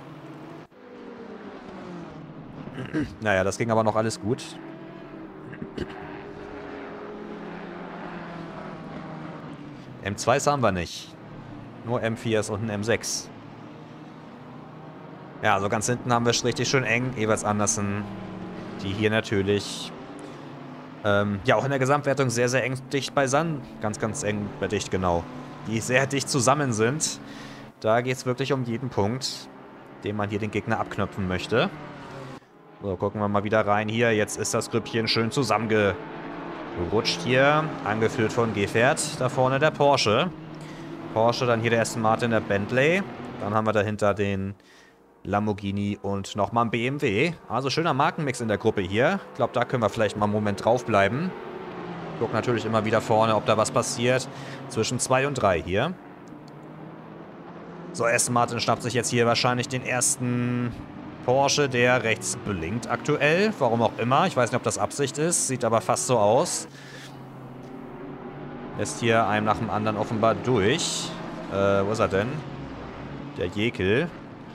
Naja, das ging aber noch alles gut. M zweis haben wir nicht. Nur M viers und ein M sechs. Ja, also ganz hinten haben wir es richtig schön eng. Evers Andersen, die hier natürlich ähm, ja auch in der Gesamtwertung sehr, sehr eng dicht beisammen. Ganz, ganz eng dicht, genau. Die sehr dicht zusammen sind. Da geht es wirklich um jeden Punkt, den man hier den Gegner abknöpfen möchte. So, gucken wir mal wieder rein hier. Jetzt ist das Grüppchen schön zusammengerutscht hier. Angeführt von Gefert. Da vorne der Porsche. Porsche, dann hier der Aston Martin, der Bentley. Dann haben wir dahinter den Lamborghini und nochmal ein B M W. Also schöner Markenmix in der Gruppe hier. Ich glaube, da können wir vielleicht mal einen Moment draufbleiben. Guck natürlich immer wieder vorne, ob da was passiert. Zwischen zwei und drei hier. So, Aston Martin schnappt sich jetzt hier wahrscheinlich den ersten Porsche, der rechts blinkt aktuell. Warum auch immer. Ich weiß nicht, ob das Absicht ist. Sieht aber fast so aus. Lässt hier einem nach dem anderen offenbar durch. Äh, wo ist er denn? Der Jekyll.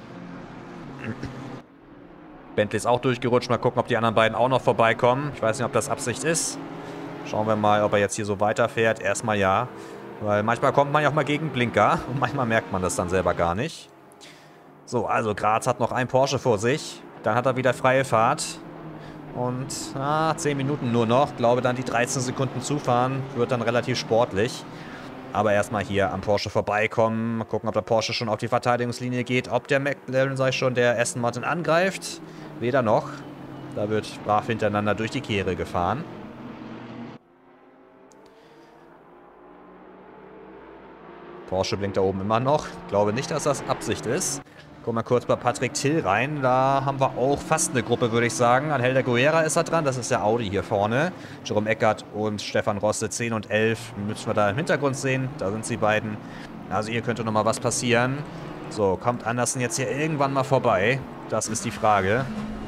Bentley ist auch durchgerutscht. Mal gucken, ob die anderen beiden auch noch vorbeikommen. Ich weiß nicht, ob das Absicht ist. Schauen wir mal, ob er jetzt hier so weiterfährt. Erstmal ja. Weil manchmal kommt man ja auch mal gegen Blinker. Und manchmal merkt man das dann selber gar nicht. So, also Graz hat noch ein Porsche vor sich. Dann hat er wieder freie Fahrt. Und ah, zehn Minuten nur noch. Ich glaube, dann die dreizehn Sekunden zufahren wird dann relativ sportlich. Aber erstmal hier am Porsche vorbeikommen. Mal gucken, ob der Porsche schon auf die Verteidigungslinie geht. Ob der McLaren, sag ich schon, der Aston Martin angreift. Weder noch. Da wird brav hintereinander durch die Kehre gefahren. Porsche blinkt da oben immer noch. Ich glaube nicht, dass das Absicht ist. Gucken wir kurz bei Patrick Till rein. Da haben wir auch fast eine Gruppe, würde ich sagen. Angel de Guerra ist da dran. Das ist der Audi hier vorne. Jerome Eckert und Stefan Rosse, zehn und elf. Müssen wir da im Hintergrund sehen. Da sind sie beiden. Also hier könnte nochmal was passieren. So, kommt Andersen jetzt hier irgendwann mal vorbei? Das ist die Frage.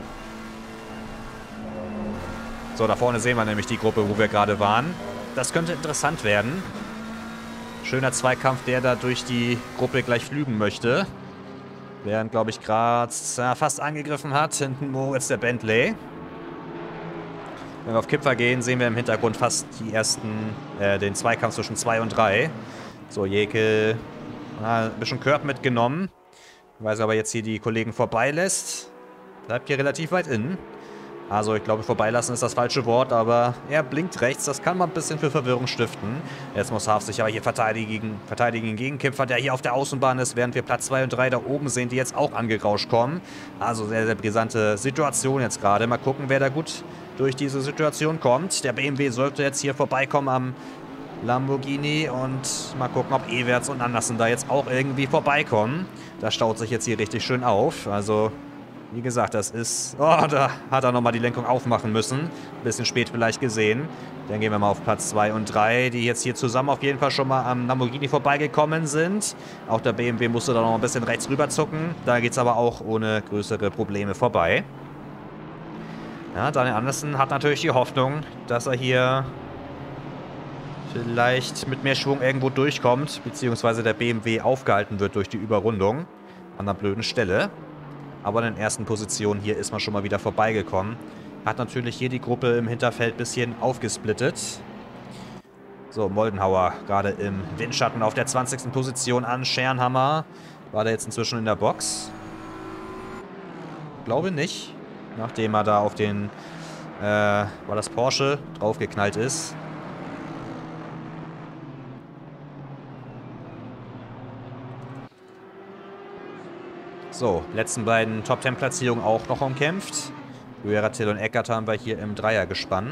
So, da vorne sehen wir nämlich die Gruppe, wo wir gerade waren. Das könnte interessant werden. Schöner Zweikampf, der da durch die Gruppe gleich flügen möchte. Während, glaube ich, Graz ja, fast angegriffen hat. Hinten Moritz der Bentley. Wenn wir auf Kipfer gehen, sehen wir im Hintergrund fast die ersten, äh, den Zweikampf zwischen zwei und drei. So, Jekyll, ah, ein bisschen Curb mitgenommen. Weil er aber jetzt hier die Kollegen vorbeilässt. Bleibt hier relativ weit innen. Also ich glaube, vorbeilassen ist das falsche Wort, aber er blinkt rechts. Das kann mal ein bisschen für Verwirrung stiften. Jetzt muss Haaf sich aber hier verteidigen, verteidigen gegen Kipfer, der hier auf der Außenbahn ist, während wir Platz zwei und drei da oben sehen, die jetzt auch angerauscht kommen. Also sehr, sehr brisante Situation jetzt gerade. Mal gucken, wer da gut durch diese Situation kommt. Der B M W sollte jetzt hier vorbeikommen am Lamborghini und mal gucken, ob Everts und Andersen da jetzt auch irgendwie vorbeikommen. Das staut sich jetzt hier richtig schön auf. Also wie gesagt, das ist... Oh, da hat er nochmal die Lenkung aufmachen müssen. Bisschen spät vielleicht gesehen. Dann gehen wir mal auf Platz zwei und drei, die jetzt hier zusammen auf jeden Fall schon mal am Lamborghini vorbeigekommen sind. Auch der B M W musste da noch ein bisschen rechts rüber zucken. Da geht es aber auch ohne größere Probleme vorbei. Ja, Daniel Andersen hat natürlich die Hoffnung, dass er hier vielleicht mit mehr Schwung irgendwo durchkommt, beziehungsweise der B M W aufgehalten wird durch die Überrundung an einer blöden Stelle. Aber in den ersten Positionen hier ist man schon mal wieder vorbeigekommen. Hat natürlich hier die Gruppe im Hinterfeld ein bisschen aufgesplittet. So, Moldenhauer gerade im Windschatten auf der zwanzigsten Position an. Schernhammer war der jetzt inzwischen in der Box? Glaube nicht. Nachdem er da auf den, äh, war das Porsche, draufgeknallt ist. So, letzten beiden Top Ten Platzierungen auch noch umkämpft. Guerra, Till und Eckert haben wir hier im Dreier gespannt.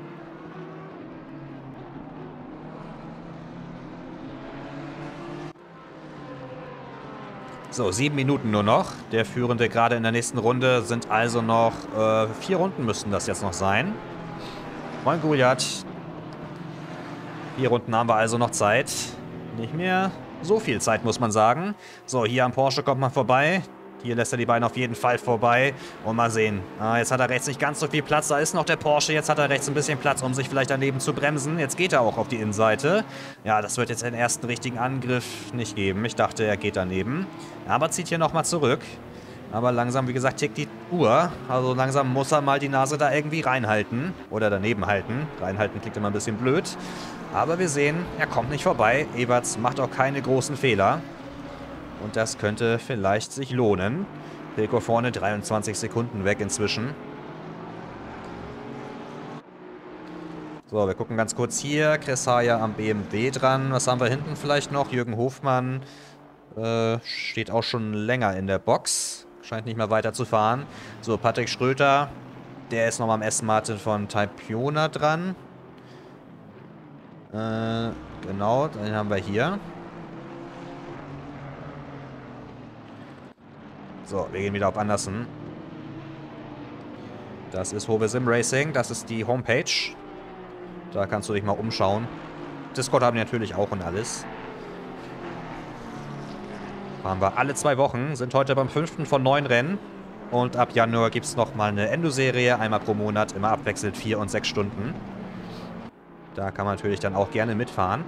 So, sieben Minuten nur noch. Der Führende gerade in der nächsten Runde sind also noch äh, vier Runden müssten das jetzt noch sein. Moin Goliath. Vier Runden haben wir also noch Zeit. Nicht mehr so viel Zeit, muss man sagen. So, hier am Porsche kommt man vorbei. Hier lässt er die beiden auf jeden Fall vorbei. Und mal sehen. Ah, jetzt hat er rechts nicht ganz so viel Platz. Da ist noch der Porsche. Jetzt hat er rechts ein bisschen Platz, um sich vielleicht daneben zu bremsen. Jetzt geht er auch auf die Innenseite. Ja, das wird jetzt den ersten richtigen Angriff nicht geben. Ich dachte, er geht daneben. Aber zieht hier nochmal zurück. Aber langsam, wie gesagt, tickt die Uhr. Also langsam muss er mal die Nase da irgendwie reinhalten. Oder daneben halten. Reinhalten klingt immer ein bisschen blöd. Aber wir sehen, er kommt nicht vorbei. Everts macht auch keine großen Fehler. Und das könnte vielleicht sich lohnen. Pilko vorne, dreiundzwanzig Sekunden weg inzwischen. So, wir gucken ganz kurz hier. Chris Hayer am B M W dran. Was haben wir hinten vielleicht noch? Jürgen Hofmann äh, steht auch schon länger in der Box. Scheint nicht mehr weiter zu fahren. So, Patrick Schröter. Der ist nochmal am Aston Martin von Taipiona dran. Äh, genau, den haben wir hier. So, wir gehen wieder auf Andersen. Das ist Hove Sim Racing, das ist die Homepage. Da kannst du dich mal umschauen. Discord haben die natürlich auch und alles. Fahren wir alle zwei Wochen, sind heute beim fünften von neun Rennen. Und ab Januar gibt es nochmal eine Endo-Serie, einmal pro Monat, immer abwechselnd vier und sechs Stunden. Da kann man natürlich dann auch gerne mitfahren.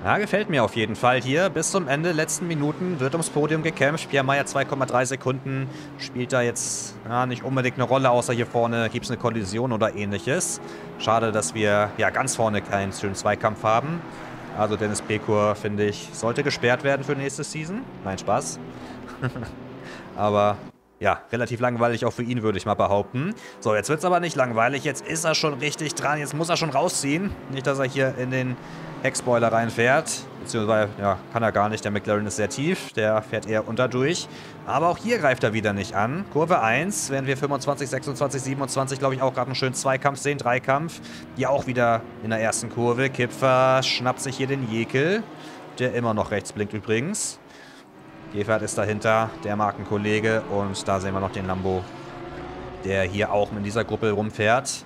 Ja, gefällt mir auf jeden Fall hier. Bis zum Ende, letzten Minuten, wird ums Podium gekämpft. Pierre Meyer zwei Komma drei Sekunden, spielt da jetzt ja, nicht unbedingt eine Rolle, außer hier vorne gibt es eine Kollision oder ähnliches. Schade, dass wir ja ganz vorne keinen schönen Zweikampf haben. Also Dennis Pekur, finde ich, sollte gesperrt werden für nächste Season. Nein, Spaß. Aber ja, relativ langweilig auch für ihn, würde ich mal behaupten. So, jetzt wird es aber nicht langweilig. Jetzt ist er schon richtig dran. Jetzt muss er schon rausziehen. Nicht, dass er hier in den Heckspoiler reinfährt. Beziehungsweise, ja, kann er gar nicht. Der McLaren ist sehr tief. Der fährt eher unterdurch. Aber auch hier greift er wieder nicht an. Kurve eins, während wir fünfundzwanzig, sechsundzwanzig, siebenundzwanzig, glaube ich, auch gerade einen schönen Zweikampf sehen. Dreikampf. Hier auch wieder in der ersten Kurve. Kipfer schnappt sich hier den Jekyll. Der immer noch rechts blinkt übrigens. Gefert ist dahinter, der Markenkollege. Und da sehen wir noch den Lambo, der hier auch in dieser Gruppe rumfährt.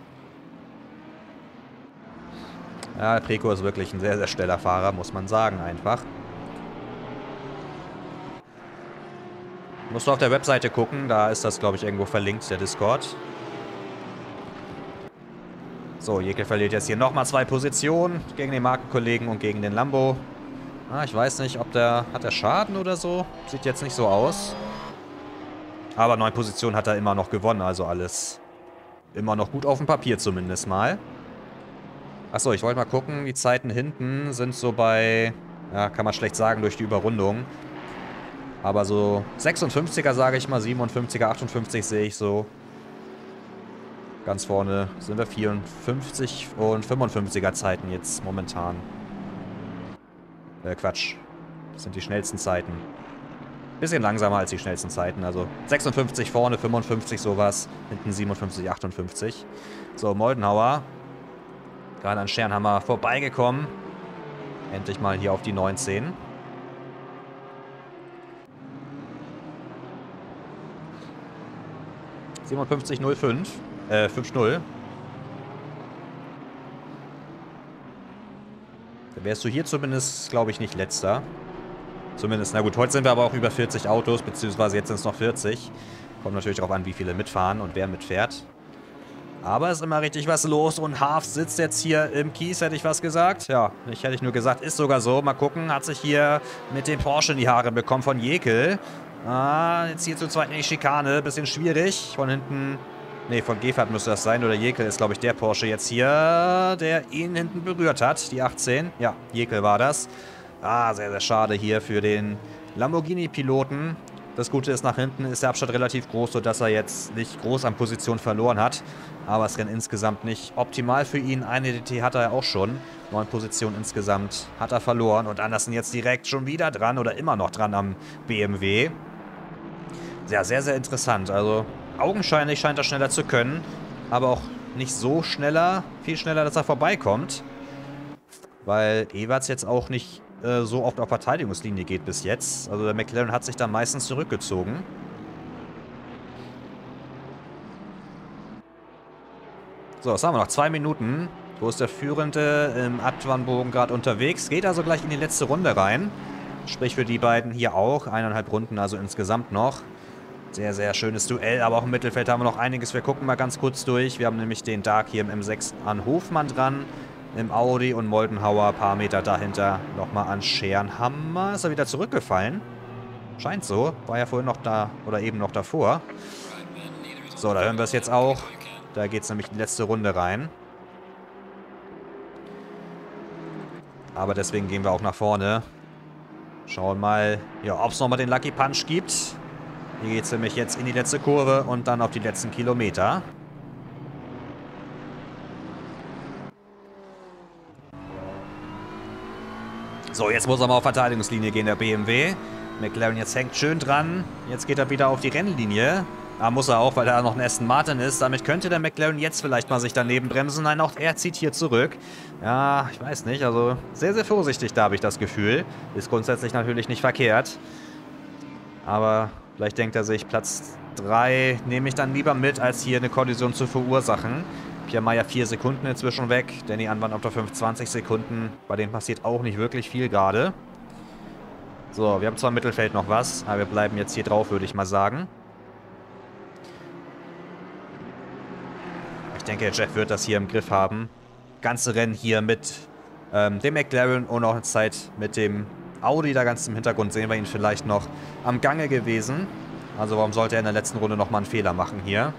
Ja, Preco ist wirklich ein sehr, sehr schneller Fahrer, muss man sagen, einfach. Musst du auf der Webseite gucken, da ist das, glaube ich, irgendwo verlinkt, der Discord. So, Jekyll verliert jetzt hier nochmal zwei Positionen gegen den Markenkollegen und gegen den Lambo. Ah, ich weiß nicht, ob der... Hat der Schaden oder so? Sieht jetzt nicht so aus. Aber neun Positionen hat er immer noch gewonnen, also alles immer noch gut auf dem Papier zumindest mal. Achso, ich wollte mal gucken, die Zeiten hinten sind so bei... Ja, kann man schlecht sagen durch die Überrundung. Aber so sechsundfünfziger sage ich mal, siebenundfünfziger, achtundfünfzig sehe ich so. Ganz vorne sind wir vierundfünfzig und fünfundfünfziger Zeiten jetzt momentan. Äh, Quatsch. Das sind die schnellsten Zeiten. Bisschen langsamer als die schnellsten Zeiten. Also sechsundfünfzig vorne, fünfundfünfzig sowas. Hinten siebenundfünfzig, achtundfünfzig. So, Moldenhauer. Gerade an Sternhammer vorbeigekommen. Endlich mal hier auf die neunzehn. siebenundfünfzig null fünf. Äh, fünf null. Da wärst du hier zumindest, glaube ich, nicht letzter. Zumindest, na gut, heute sind wir aber auch über vierzig Autos, beziehungsweise jetzt sind es noch vierzig. Kommt natürlich darauf an, wie viele mitfahren und wer mitfährt. Aber ist immer richtig was los und Haaf sitzt jetzt hier im Kies, hätte ich was gesagt. Ja, ich hätte ich nur gesagt, ist sogar so. Mal gucken, hat sich hier mit dem Porsche in die Haare bekommen von Jekyll. Ah, jetzt hier zu zweit in die Schikane, bisschen schwierig. Von hinten, nee, von Gefert müsste das sein. Oder Jekyll ist, glaube ich, der Porsche jetzt hier, der ihn hinten berührt hat. Die achtzehn, ja, Jekyll war das. Ah, sehr, sehr schade hier für den Lamborghini-Piloten. Das Gute ist, nach hinten ist der Abstand relativ groß, sodass er jetzt nicht groß an Position verloren hat. Aber es rennt insgesamt nicht optimal für ihn. Eine D T hat er ja auch schon. Neun Positionen insgesamt hat er verloren. Und Andersen jetzt direkt schon wieder dran oder immer noch dran am B M W. Ja, sehr, sehr interessant. Also augenscheinlich scheint er schneller zu können. Aber auch nicht so schneller, viel schneller, dass er vorbeikommt. Weil Everts jetzt auch nicht äh, so oft auf Verteidigungslinie geht bis jetzt. Also der McLaren hat sich da meistens zurückgezogen. So, was haben wir noch? Zwei Minuten. Wo ist der Führende im Abtwanbogen gerade unterwegs? Geht also gleich in die letzte Runde rein. Sprich für die beiden hier auch. Eineinhalb Runden also insgesamt noch. Sehr, sehr schönes Duell. Aber auch im Mittelfeld haben wir noch einiges. Wir gucken mal ganz kurz durch. Wir haben nämlich den Dark hier im M sechs an Hofmann dran. Im Audi und Moldenhauer ein paar Meter dahinter nochmal an Scherenhammer. Ist er wieder zurückgefallen? Scheint so. War ja vorhin noch da oder eben noch davor. So, da hören wir es jetzt auch. Da geht es nämlich in die letzte Runde rein. Aber deswegen gehen wir auch nach vorne. Schauen mal, ja, ob es nochmal den Lucky Punch gibt. Hier geht es nämlich jetzt in die letzte Kurve und dann auf die letzten Kilometer. So, jetzt muss er mal auf Verteidigungslinie gehen, der B M W. McLaren jetzt hängt schön dran. Jetzt geht er wieder auf die Rennlinie. Da muss er auch, weil da noch ein Aston Martin ist. Damit könnte der McLaren jetzt vielleicht mal sich daneben bremsen. Nein, auch er zieht hier zurück. Ja, ich weiß nicht. Also sehr, sehr vorsichtig, da habe ich das Gefühl. Ist grundsätzlich natürlich nicht verkehrt. Aber vielleicht denkt er sich, Platz drei nehme ich dann lieber mit, als hier eine Kollision zu verursachen. Pierre Meyer vier Sekunden inzwischen weg. Danny Anwand auf der fünf, zwanzig Sekunden. Bei dem passiert auch nicht wirklich viel gerade. So, wir haben zwar im Mittelfeld noch was, aber wir bleiben jetzt hier drauf, würde ich mal sagen. Ich denke, Jeff wird das hier im Griff haben. Ganze Rennen hier mit ähm, dem McLaren und auch eine Zeit mit dem Audi da ganz im Hintergrund sehen wir ihn vielleicht noch am Gange gewesen. Also warum sollte er in der letzten Runde nochmal einen Fehler machen hier?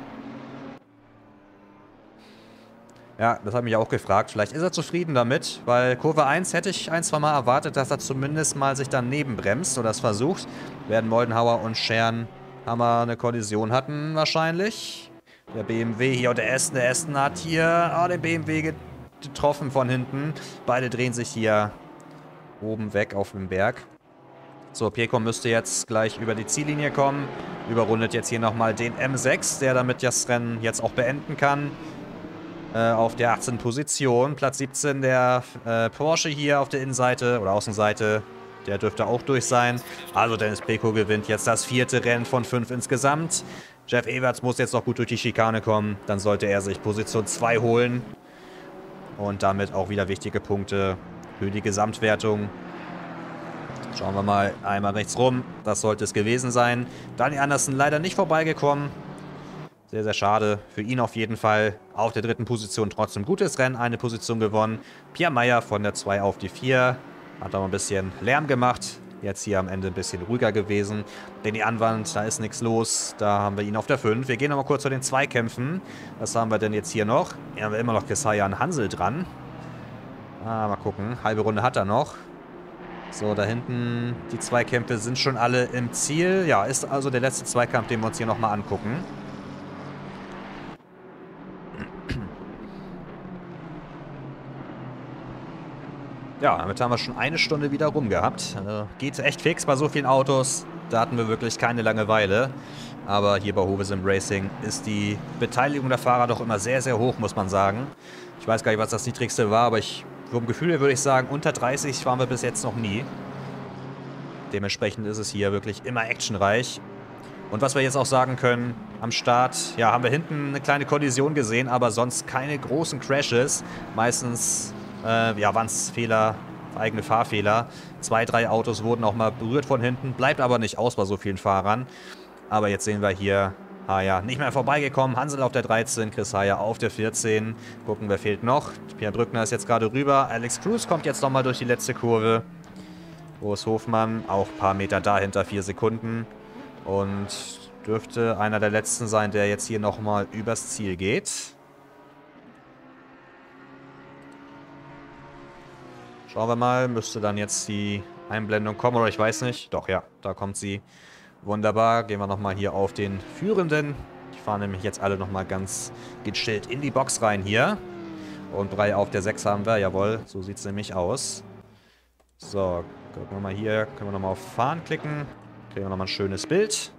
Ja, das hat mich auch gefragt. Vielleicht ist er zufrieden damit, weil Kurve eins hätte ich ein, zwei Mal erwartet, dass er zumindest mal sich daneben bremst oder es versucht. Werden Moldenhauer und Schern Hammer eine Kollision hatten wahrscheinlich. Der B M W hier und der Aston. Der Aston hat hier oh, den B M W getroffen von hinten. Beide drehen sich hier oben weg auf dem Berg. So, Pecco müsste jetzt gleich über die Ziellinie kommen. Überrundet jetzt hier nochmal den M sechs, der damit das Rennen jetzt auch beenden kann. Äh, auf der achtzehnten Position. Platz siebzehn der äh, Porsche hier auf der Innenseite oder Außenseite. Der dürfte auch durch sein. Also Dennis Pecco gewinnt jetzt das vierte Rennen von fünf insgesamt. Jeff Everts muss jetzt noch gut durch die Schikane kommen. Dann sollte er sich Position zwei holen. Und damit auch wieder wichtige Punkte für die Gesamtwertung. Schauen wir mal einmal rechts rum. Das sollte es gewesen sein. Dani Anderson leider nicht vorbeigekommen. Sehr, sehr schade. Für ihn auf jeden Fall. Auf der dritten Position trotzdem gutes Rennen. Eine Position gewonnen. Pierre Meyer von der zwei auf die vier. Hat aber ein bisschen Lärm gemacht. Jetzt hier am Ende ein bisschen ruhiger gewesen. Denn die Anwand, da ist nichts los. Da haben wir ihn auf der fünf. Wir gehen nochmal kurz zu den Zweikämpfen. Was haben wir denn jetzt hier noch? Hier haben wir immer noch Kesayan Hansel dran. Ah, mal gucken. Halbe Runde hat er noch. So, da hinten, die Zweikämpfe sind schon alle im Ziel. Ja, ist also der letzte Zweikampf, den wir uns hier nochmal angucken. Ja, damit haben wir schon eine Stunde wieder rum gehabt. Also geht echt fix bei so vielen Autos. Da hatten wir wirklich keine Langeweile. Aber hier bei Hovesim Racing ist die Beteiligung der Fahrer doch immer sehr, sehr hoch, muss man sagen. Ich weiß gar nicht, was das niedrigste war, aber ich, vom Gefühl her würde ich sagen, unter dreißig waren wir bis jetzt noch nie. Dementsprechend ist es hier wirklich immer actionreich. Und was wir jetzt auch sagen können, am Start, ja, haben wir hinten eine kleine Kollision gesehen, aber sonst keine großen Crashes. Meistens Äh, ja, waren es Fehler, eigene Fahrfehler. Zwei, drei Autos wurden auch mal berührt von hinten. Bleibt aber nicht aus bei so vielen Fahrern. Aber jetzt sehen wir hier, ah ja, nicht mehr vorbeigekommen. Hansel auf der dreizehn, Chris Haya auf der vierzehn. Gucken, wer fehlt noch. Pierre Brückner ist jetzt gerade rüber. Alex Cruz kommt jetzt nochmal durch die letzte Kurve. Boris Hofmann, auch ein paar Meter dahinter, vier Sekunden. Und dürfte einer der letzten sein, der jetzt hier nochmal übers Ziel geht. Schauen wir mal, müsste dann jetzt die Einblendung kommen, oder ich weiß nicht. Doch, ja, da kommt sie. Wunderbar, gehen wir nochmal hier auf den Führenden. Die fahren nämlich jetzt alle nochmal ganz gechillt in die Box rein hier. Und Brei auf der sechs haben wir, jawohl, so sieht es nämlich aus. So, gucken wir mal hier, können wir nochmal auf Fahren klicken. Kriegen wir nochmal ein schönes Bild.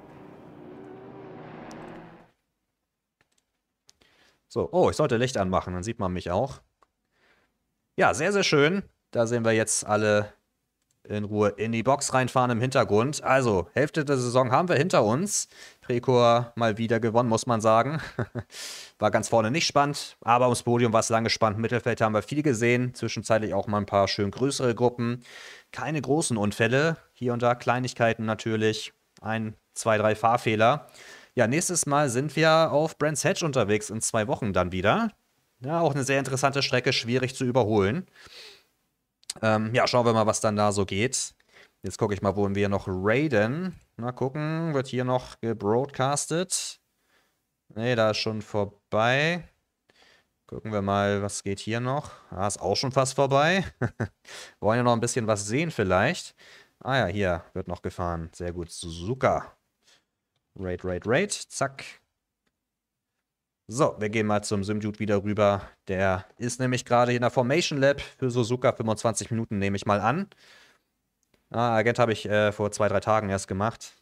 So, oh, ich sollte Licht anmachen, dann sieht man mich auch. Ja, sehr, sehr schön. Da sehen wir jetzt alle in Ruhe in die Box reinfahren im Hintergrund. Also, Hälfte der Saison haben wir hinter uns. Precor mal wieder gewonnen, muss man sagen. War ganz vorne nicht spannend, aber ums Podium war es lange spannend. Im Mittelfeld haben wir viel gesehen. Zwischenzeitlich auch mal ein paar schön größere Gruppen. Keine großen Unfälle. Hier und da Kleinigkeiten natürlich. Ein, zwei, drei Fahrfehler. Ja, nächstes Mal sind wir auf Brands Hatch unterwegs in zwei Wochen dann wieder. Ja, auch eine sehr interessante Strecke, schwierig zu überholen. Ähm, ja, schauen wir mal, was dann da so geht. Jetzt gucke ich mal, wo wir noch raiden. Mal gucken, wird hier noch gebroadcastet? Ne, da ist schon vorbei. Gucken wir mal, was geht hier noch. Ah, ist auch schon fast vorbei. Wollen ja noch ein bisschen was sehen vielleicht. Ah ja, hier wird noch gefahren. Sehr gut, Suzuka. Raid, raid, raid. Zack. So, wir gehen mal zum Simdude wieder rüber. Der ist nämlich gerade in der Formation Lab für Suzuka. fünfundzwanzig Minuten nehme ich mal an. Ah, Agent habe ich äh, vor zwei, drei Tagen erst gemacht.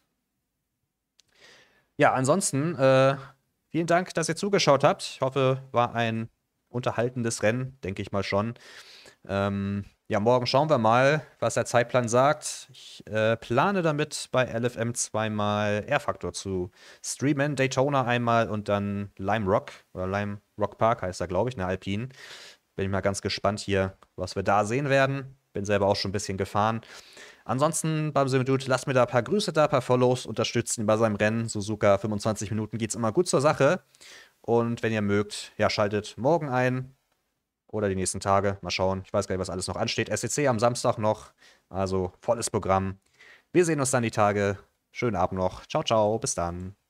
Ja, ansonsten, äh, vielen Dank, dass ihr zugeschaut habt. Ich hoffe, war ein unterhaltendes Rennen, denke ich mal schon. Ähm, ja, morgen schauen wir mal, was der Zeitplan sagt. Ich äh, plane damit bei L F M zweimal R-Factor zu streamen. Daytona einmal und dann Lime Rock oder Lime Rock Park heißt er, glaube ich, ne, Alpine. Bin ich mal ganz gespannt hier, was wir da sehen werden. Bin selber auch schon ein bisschen gefahren. Ansonsten beim Simdude, lasst mir da ein paar Grüße da, ein paar Follows, unterstützt ihn bei seinem Rennen. Suzuka, fünfundzwanzig Minuten geht's immer gut zur Sache. Und wenn ihr mögt, ja, schaltet morgen ein. oder die nächsten Tage. Mal schauen. Ich weiß gar nicht, was alles noch ansteht. S E C am Samstag noch. Also volles Programm. Wir sehen uns dann die Tage. Schönen Abend noch. Ciao, ciao. Bis dann.